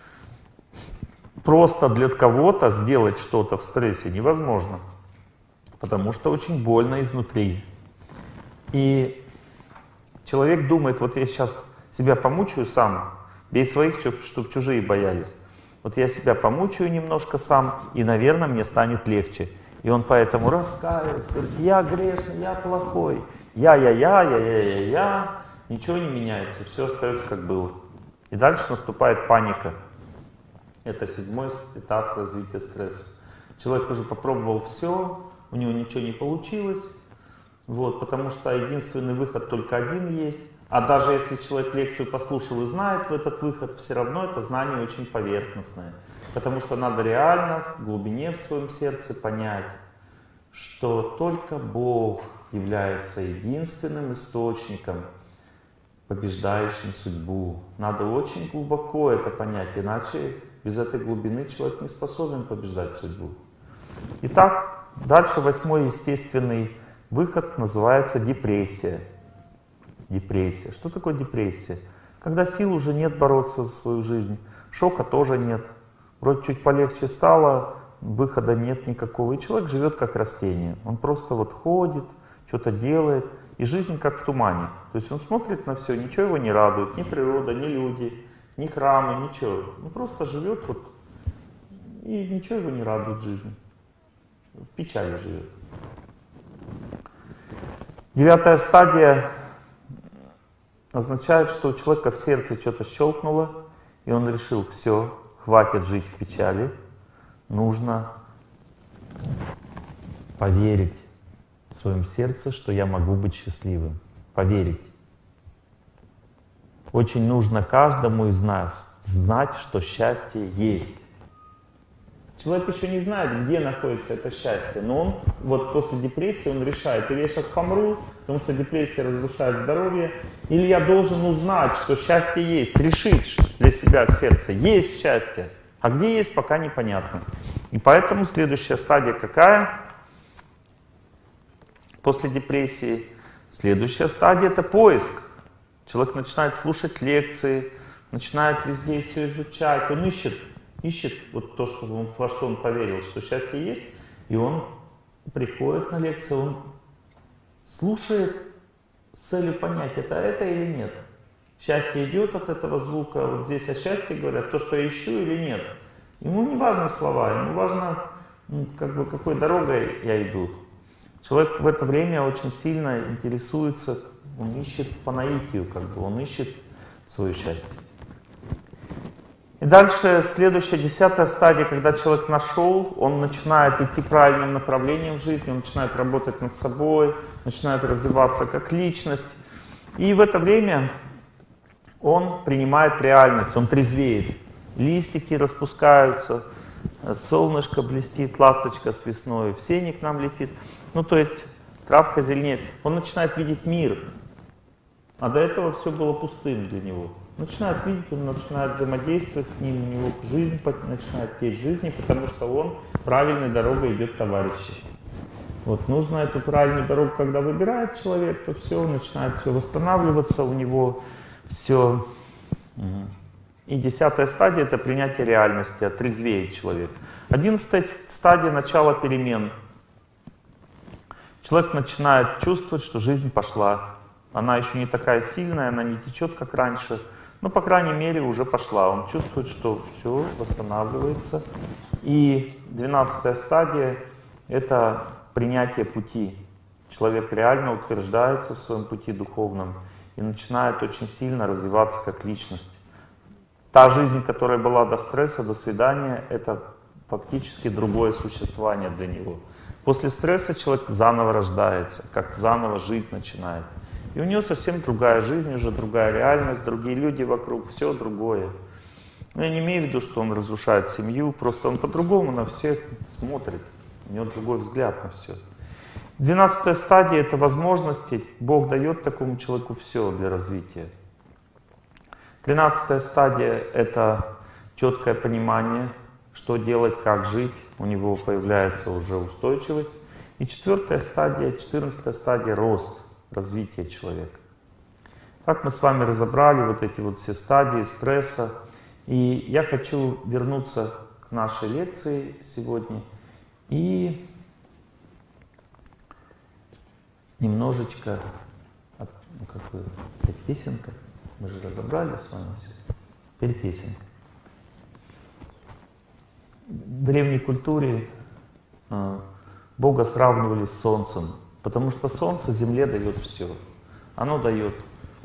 Просто для кого-то сделать что-то в стрессе невозможно, потому что очень больно изнутри. И человек думает, вот я сейчас себя помучаю сам, бей своих, чтобы чужие боялись. Вот я себя помучаю немножко сам, и, наверное, мне станет легче. И он поэтому раскаивается, говорит, я грешный, я плохой, я-я-я, я-я-я-я, ничего не меняется, все остается как было. И дальше наступает паника. Это седьмой этап развития стресса. Человек уже попробовал все, у него ничего не получилось, вот, потому что единственный выход только один есть. А даже если человек лекцию послушал и знает в этот выход, все равно это знание очень поверхностное. Потому что надо реально в глубине в своем сердце понять, что только Бог является единственным источником, побеждающим судьбу. Надо очень глубоко это понять, иначе без этой глубины человек не способен побеждать судьбу. Итак, дальше восьмой естественный выход называется депрессия. Депрессия. Что такое депрессия? Когда сил уже нет бороться за свою жизнь, шока тоже нет. Вроде чуть полегче стало, выхода нет никакого. И человек живет как растение. Он просто вот ходит, что-то делает. И жизнь как в тумане. То есть он смотрит на все, ничего его не радует. Ни природа, ни люди, ни храмы, ничего. Он просто живет вот, и ничего его не радует в жизни. В печали живет. Девятая стадия означает, что у человека в сердце что-то щелкнуло, и он решил, все, хватит жить в печали, нужно поверить в своем сердце, что я могу быть счастливым. Поверить. Очень нужно каждому из нас знать, что счастье есть. Человек еще не знает, где находится это счастье, но он вот после депрессии он решает, или я сейчас помру, потому что депрессия разрушает здоровье, или я должен узнать, что счастье есть, решить для себя в сердце, есть счастье, а где есть, пока непонятно. И поэтому следующая стадия какая? После депрессии. Следующая стадия — это поиск. Человек начинает слушать лекции, начинает везде все изучать, он ищет. Ищет вот то, что он, во что он поверил, что счастье есть, и он приходит на лекцию, он слушает с целью понять, это это или нет. Счастье идет от этого звука, вот здесь о счастье говорят, то, что я ищу или нет. Ему не важны слова, ему важно, ну, как бы, какой дорогой я иду. Человек в это время очень сильно интересуется, он ищет по наитию, как бы, он ищет свое счастье. И дальше следующая, десятая стадия, когда человек нашел, он начинает идти правильным направлением в жизни, он начинает работать над собой, начинает развиваться как личность. И в это время он принимает реальность, он трезвеет. Листики распускаются, солнышко блестит, ласточка с весной, в сене к нам летит. Ну то есть травка зеленеет. Он начинает видеть мир, а до этого все было пустым для него. Начинает видеть, он начинает взаимодействовать с ним, у него жизнь начинает течь жизни, потому что он правильной дорогой идет товарищи. Вот нужно эту правильную дорогу, когда выбирает человек, то все, начинает все восстанавливаться, у него все. И десятая стадия — это принятие реальности, отрезвеет человек. Одиннадцатая стадия — начало перемен. Человек начинает чувствовать, что жизнь пошла. Она еще не такая сильная, она не течет, как раньше. Но, по крайней мере, уже пошла. Он чувствует, что все восстанавливается. И двенадцатая стадия — это принятие пути. Человек реально утверждается в своем пути духовном и начинает очень сильно развиваться как личность. Та жизнь, которая была до стресса, до свидания, это фактически другое существование для него. После стресса человек заново рождается, как заново жить начинает. И у него совсем другая жизнь, уже другая реальность, другие люди вокруг, все другое. Но я не имею в виду, что он разрушает семью, просто он по-другому на всех смотрит. У него другой взгляд на все. Двенадцатая стадия — это возможности. Бог дает такому человеку все для развития. Тринадцатая стадия — это четкое понимание, что делать, как жить. У него появляется уже устойчивость. И четвертая стадия, четырнадцатая стадия — рост. Развитие человека. Так мы с вами разобрали вот эти вот все стадии стресса. И я хочу вернуться к нашей лекции сегодня и немножечко Ну какую? Опять песенка? Мы же разобрали с вами все. Теперь песенка. В древней культуре э, Бога сравнивали с солнцем, потому что солнце Земле дает все. Оно дает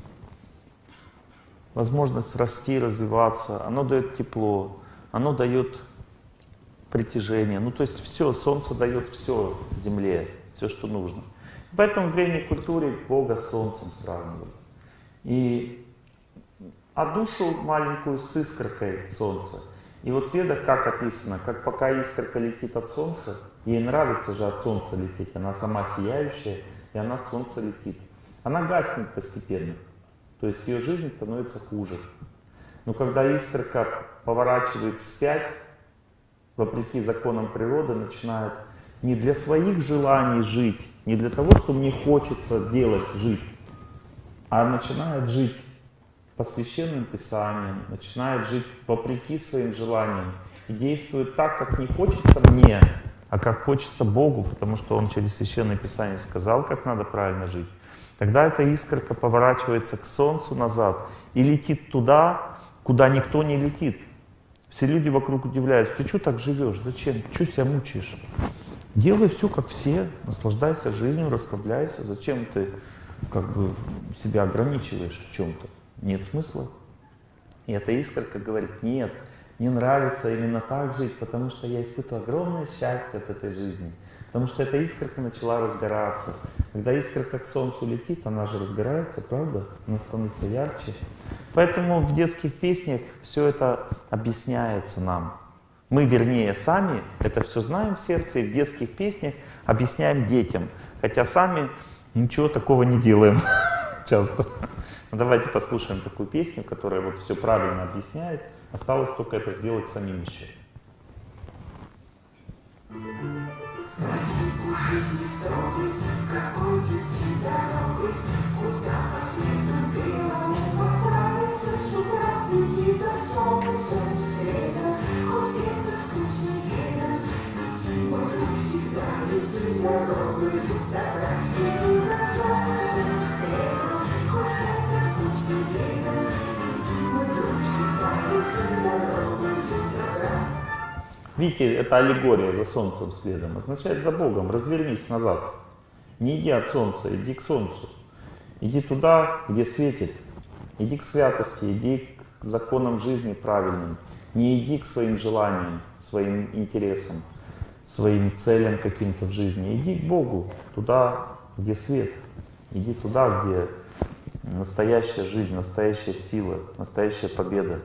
возможность расти, развиваться, оно дает тепло, оно дает притяжение. Ну то есть все, солнце дает все Земле, все, что нужно. Поэтому в древней культуре Бога с солнцем сравнивали. И, а душу маленькую с искоркой солнца. И вот в Ведах как описано, как пока искорка летит от солнца, ей нравится же от солнца лететь, она сама сияющая, и она от солнца летит. Она гаснет постепенно, то есть ее жизнь становится хуже. Но когда искорка поворачивает вспять, вопреки законам природы, начинает не для своих желаний жить, не для того, что мне хочется делать, жить, а начинает жить по священным писаниям, начинает жить вопреки своим желаниям и действует так, как не хочется мне, а как хочется Богу, потому что Он через священное писание сказал, как надо правильно жить. Тогда эта искорка поворачивается к солнцу назад и летит туда, куда никто не летит. Все люди вокруг удивляются: ты что так живешь? Зачем? Что себя мучаешь? Делай все как все, наслаждайся жизнью, расслабляйся. Зачем ты как бы себя ограничиваешь в чем-то? Нет смысла. И эта искорка говорит: нет, мне нравится именно так жить, потому что я испытываю огромное счастье от этой жизни. Потому что эта искорка начала разгораться. Когда искорка к солнцу летит, она же разгорается, правда? Она становится ярче. Поэтому в детских песнях все это объясняется нам. Мы, вернее, сами это все знаем в сердце, и в детских песнях объясняем детям. Хотя сами ничего такого не делаем часто. Но давайте послушаем такую песню, которая вот все правильно объясняет. Осталось только это сделать самим еще. Спроси у жизни строгой, какой идти дорогой, куда по свету белому отправиться с утра, иди за солнцем следом, хоть ветер путь неведом, иди, может, всегда иди дорогой добра, иди за солнцем следом, хоть ветер путь неведом, иди, может, всегда иди дорогой добра. Видите, это аллегория за солнцем следом. Означает за Богом. Развернись назад. Не иди от солнца, иди к солнцу. Иди туда, где светит. Иди к святости, иди к законам жизни правильным. Не иди к своим желаниям, своим интересам, своим целям каким-то в жизни. Иди к Богу, туда, где свет. Иди туда, где настоящая жизнь, настоящая сила, настоящая победа.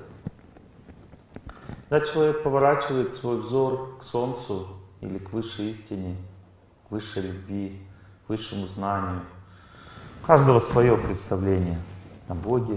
Когда человек поворачивает свой взор к солнцу или к высшей истине, к высшей любви, к высшему знанию, у каждого свое представление о Боге,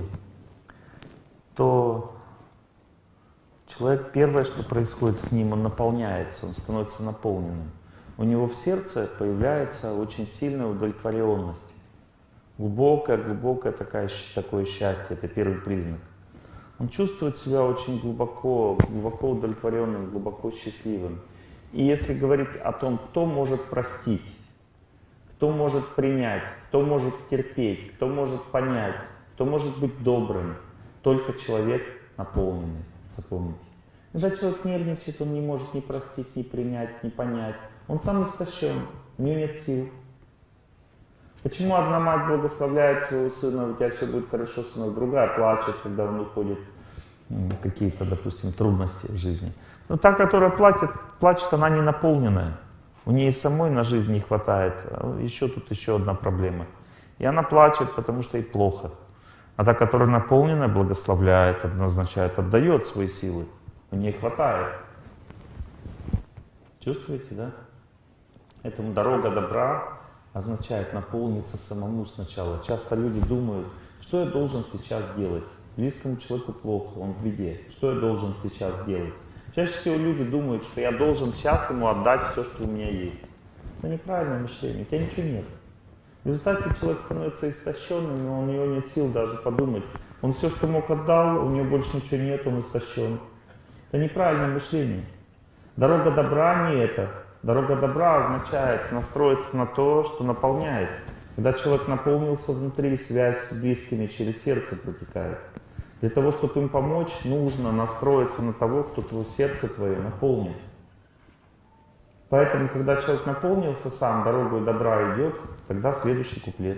то человек, первое, что происходит с ним, он наполняется, он становится наполненным. У него в сердце появляется очень сильная удовлетворенность. Глубокое, глубокое такое, такое счастье, это первый признак. Он чувствует себя очень глубоко, глубоко удовлетворенным, глубоко счастливым. И если говорить о том, кто может простить, кто может принять, кто может терпеть, кто может понять, кто может быть добрым, только человек наполненный, запомните. Когда человек нервничает, он не может ни простить, ни принять, ни понять. Он сам истощен, у него нет сил. Почему одна мать благословляет своего сына, у тебя все будет хорошо, сынок, другая плачет, когда он уходит в какие-то, допустим, трудности в жизни. Но та, которая плачет, плачет, она не наполненная. У нее самой на жизнь не хватает. Еще тут еще одна проблема. И она плачет, потому что ей плохо. А та, которая наполненная, благословляет, означает, отдает свои силы. У нее хватает. Чувствуете, да? Поэтому дорога добра означает наполниться самому сначала. Часто люди думают, что я должен сейчас сделать. Близкому человеку плохо, он в беде. Что я должен сейчас сделать? Чаще всего люди думают, что я должен сейчас ему отдать все, что у меня есть. Это неправильное мышление, у тебя ничего нет. В результате человек становится истощенным, но у него нет сил даже подумать. Он все, что мог, отдал, у него больше ничего нет, он истощен. Это неправильное мышление. Дорога добра не это. Дорога добра означает настроиться на то, что наполняет. Когда человек наполнился внутри, связь с близкими через сердце протекает. Для того, чтобы им помочь, нужно настроиться на того, кто твое сердце твое наполнит. Поэтому, когда человек наполнился сам, дорогой добра идет, тогда следующий куплет.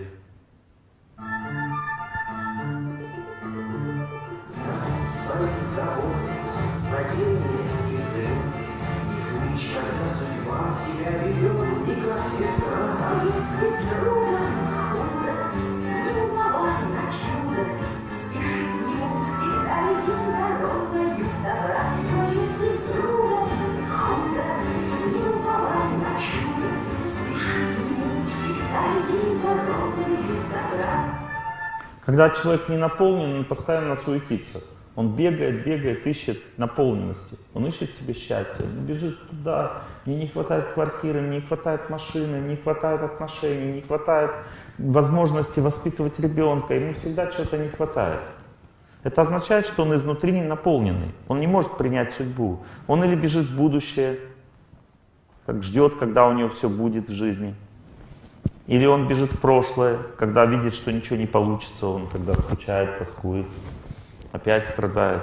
Знать свои заботы, падения и взлеты, не хнычь, когда судьба себя ведет, не как сестра. А если с другом худо, не уповай на чудо, спеши к нему, всегда иди дорогою добра. Но если с другом худо, не уповай на чудо, спеши к нему, всегда иди дорогою добра. Когда человек не наполнен, он постоянно суетится. Он бегает, бегает, ищет наполненности. Он ищет себе счастья. Он бежит туда. Мне не хватает квартиры, мне не хватает машины, мне не хватает отношений, не хватает возможности воспитывать ребенка. Ему всегда чего-то не хватает. Это означает, что он изнутри не наполненный. Он не может принять судьбу. Он или бежит в будущее, как ждет, когда у него все будет в жизни. Или он бежит в прошлое, когда видит, что ничего не получится, он тогда скучает, тоскует, опять страдает.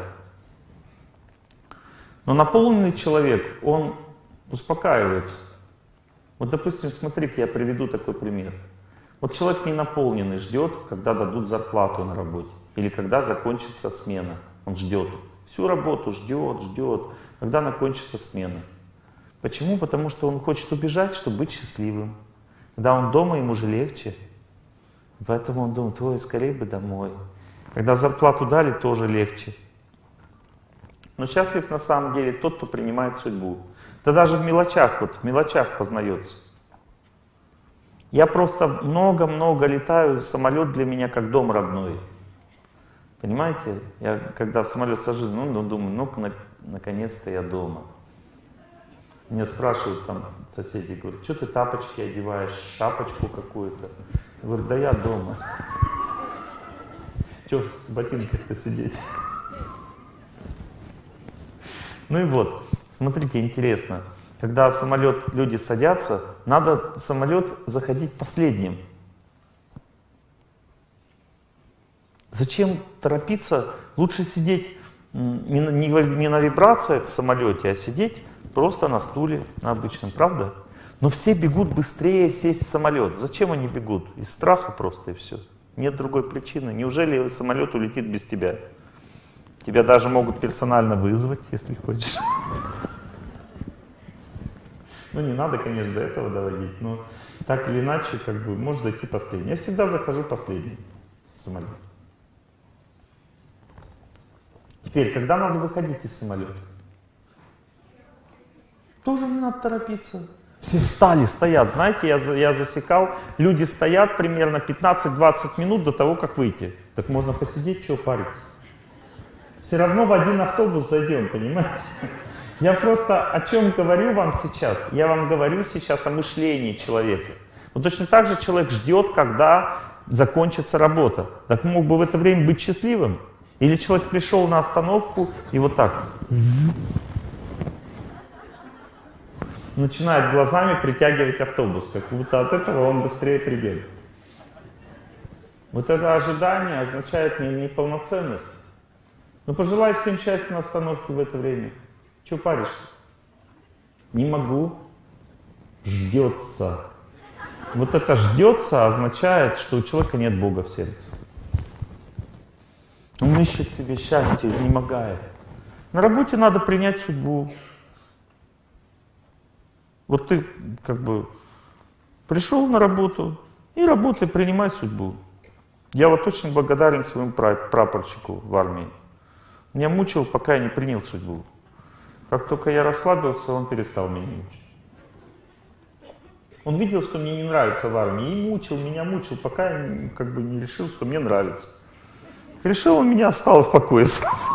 Но наполненный человек, он успокаивается. Вот, допустим, смотрите, я приведу такой пример. Вот человек не наполненный ждет, когда дадут зарплату на работе, или когда закончится смена. Он ждет. Всю работу ждет, ждет, когда закончится смена. Почему? Потому что он хочет убежать, чтобы быть счастливым. Когда он дома, ему же легче. Поэтому он думает, ой, скорее бы домой. Когда зарплату дали, тоже легче. Но счастлив на самом деле тот, кто принимает судьбу. Да даже в мелочах, вот в мелочах познается. Я просто много-много летаю, самолет для меня как дом родной. Понимаете? Я когда в самолет сажусь, ну, ну думаю, ну-ка, на, наконец-то я дома. Меня спрашивают там соседи, говорят, что ты тапочки одеваешь, шапочку какую-то. Я говорю, да я дома. Че с ботинками-то сидеть? Ну и вот, смотрите, интересно. Когда в самолет люди садятся, надо в самолет заходить последним. Зачем торопиться? Лучше сидеть не на, не на вибрациях в самолете, а сидеть просто на стуле, на обычном, правда? Но все бегут быстрее сесть в самолет. Зачем они бегут? Из страха просто и все. Нет другой причины. Неужели самолет улетит без тебя? Тебя даже могут персонально вызвать, если хочешь. Ну, не надо, конечно, до этого доводить, но так или иначе, как бы, можешь зайти последний. Я всегда захожу последний в самолет. Теперь, когда надо выходить из самолета? Тоже не надо торопиться. Все встали, стоят. Знаете, я, я засекал, люди стоят примерно пятнадцать-двадцать минут до того, как выйти. Так можно посидеть, чего париться. Все равно в один автобус зайдем, понимаете? Я просто о чем говорю вам сейчас? Я вам говорю сейчас о мышлении человека. Вот точно так же человек ждет, когда закончится работа. Так мог бы в это время быть счастливым? Или человек пришел на остановку и вот так начинает глазами притягивать автобус, как будто от этого он быстрее прибегает. Вот это ожидание означает неполноценность. Ну пожелай всем счастья на остановке в это время. Чего паришься? Не могу. Ждется. Вот это ждется означает, что у человека нет Бога в сердце. Он ищет себе счастье, изнемогает. На работе надо принять судьбу. Вот ты как бы пришел на работу и работай, принимай судьбу. Я вот очень благодарен своему прапорщику в армии. Меня мучил, пока я не принял судьбу. Как только я расслабился, он перестал меня мучить. Он видел, что мне не нравится в армии, и мучил, меня мучил, пока я как бы не решил, что мне нравится. Решил, он меня оставил в покое сразу.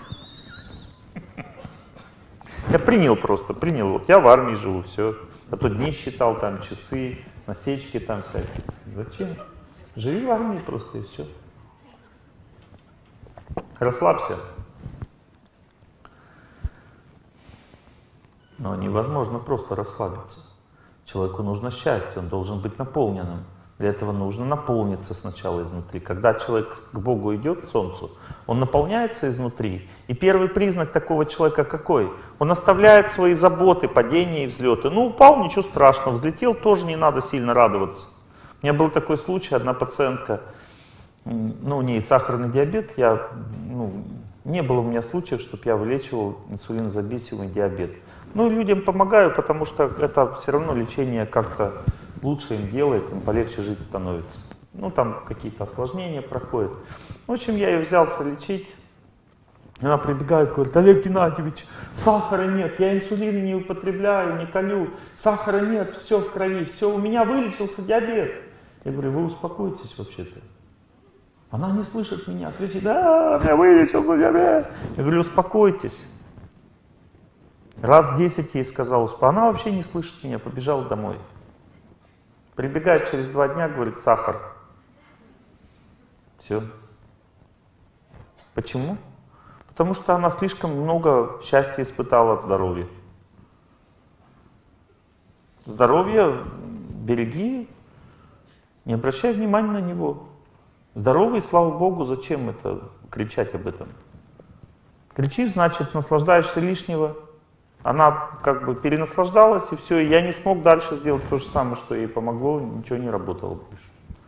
Я принял просто, принял. Вот я в армии живу, все. А то дни считал, там часы, насечки там всякие. Зачем? Живи в армии просто и все. Расслабься. Но невозможно просто расслабиться. Человеку нужно счастье, он должен быть наполненным. Для этого нужно наполниться сначала изнутри. Когда человек к Богу идет, к Солнцу, он наполняется изнутри. И первый признак такого человека какой? Он оставляет свои заботы, падения и взлеты. Ну, упал, ничего страшного, взлетел, тоже не надо сильно радоваться. У меня был такой случай, одна пациентка, ну, у нее сахарный диабет, я, ну, не было у меня случаев, чтобы я вылечивал инсулинозависимый диабет. Ну, людям помогаю, потому что это все равно лечение как-то лучше им делает, им полегче жить становится. Ну, там какие-то осложнения проходят. В общем, я ее взялся лечить. Она прибегает, говорит: Олег Геннадьевич, сахара нет, я инсулин не употребляю, не колю, сахара нет, все в крови, все, у меня вылечился диабет. Я говорю: вы успокойтесь вообще-то. Она не слышит меня, кричит: да, у меня вылечился диабет. Я говорю: успокойтесь. Раз десять ей сказал, она вообще не слышит меня, побежала домой. Прибегает через два дня, говорит: сахар. Все. Почему? Потому что она слишком много счастья испытала от здоровья. Здоровье береги, не обращай внимания на него. Здоровый, слава Богу, зачем это кричать об этом? Кричи, значит, наслаждаешься лишнего. Она как бы перенаслаждалась, и все, и я не смог дальше сделать то же самое, что ей помогло, ничего не работало больше.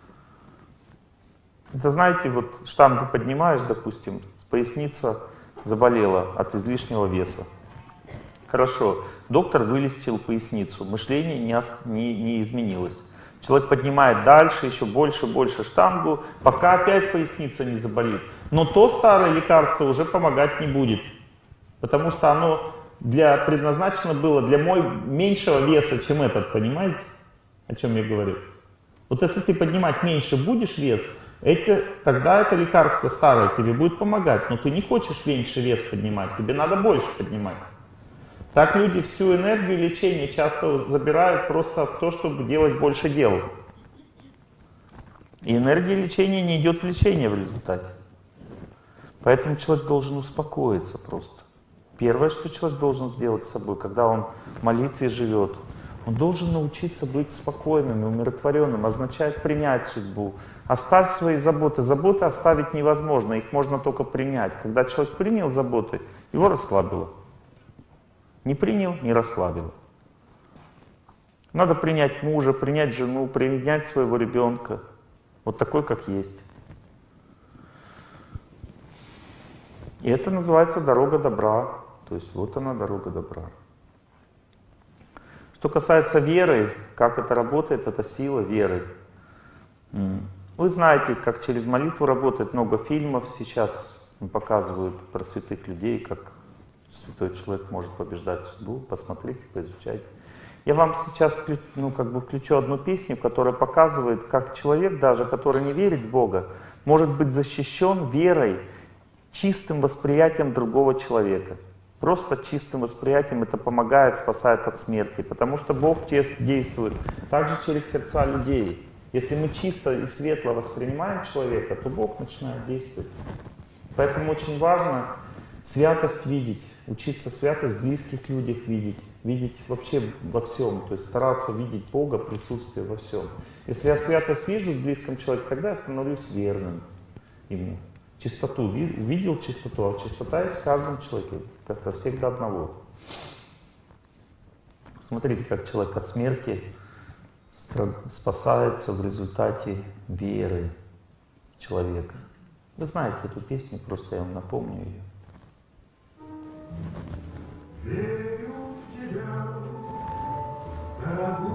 Это, знаете, вот штангу поднимаешь, допустим, поясница заболела от излишнего веса. Хорошо, доктор вылечил поясницу, мышление не, не, не изменилось. Человек поднимает дальше, еще больше, больше штангу, пока опять поясница не заболит. Но то старое лекарство уже помогать не будет, потому что оно для, предназначено было для мой, меньшего веса, чем этот, понимаете, о чем я говорю? Вот если ты поднимать меньше будешь вес, эти, тогда это лекарство старое тебе будет помогать, но ты не хочешь меньше вес поднимать, тебе надо больше поднимать. Так люди всю энергию лечения часто забирают просто в то, чтобы делать больше дел. И энергия лечения не идет в лечение в результате. Поэтому человек должен успокоиться просто. Первое, что человек должен сделать с собой, когда он в молитве живет, он должен научиться быть спокойным и умиротворенным, означает принять судьбу. Оставь свои заботы. Заботы оставить невозможно, их можно только принять. Когда человек принял заботы, его расслабило. Не принял, не расслабило. Надо принять мужа, принять жену, принять своего ребенка. Вот такой, как есть. И это называется дорога добра. То есть вот она, дорога добра. Что касается веры, как это работает, это сила веры. Вы знаете, как через молитву работает, много фильмов сейчас показывают про святых людей, как святой человек может побеждать судьбу. Посмотрите, поизучайте. Я вам сейчас ну, как бы включу одну песню, которая показывает, как человек, даже который не верит в Бога, может быть защищен верой, чистым восприятием другого человека. Просто чистым восприятием это помогает, спасает от смерти, потому что Бог действует также через сердца людей. Если мы чисто и светло воспринимаем человека, то Бог начинает действовать. Поэтому очень важно святость видеть, учиться святость в близких людях видеть, видеть вообще во всем, то есть стараться видеть Бога, присутствие во всем. Если я святость вижу в близком человеке, тогда я становлюсь верным ему. Чистоту увидел чистоту, а чистота есть в каждом человеке, как-то всех до одного. Смотрите, как человек от смерти спасается в результате веры человека. Вы знаете эту песню, просто я вам напомню ее. Верю в тебя, дорогой.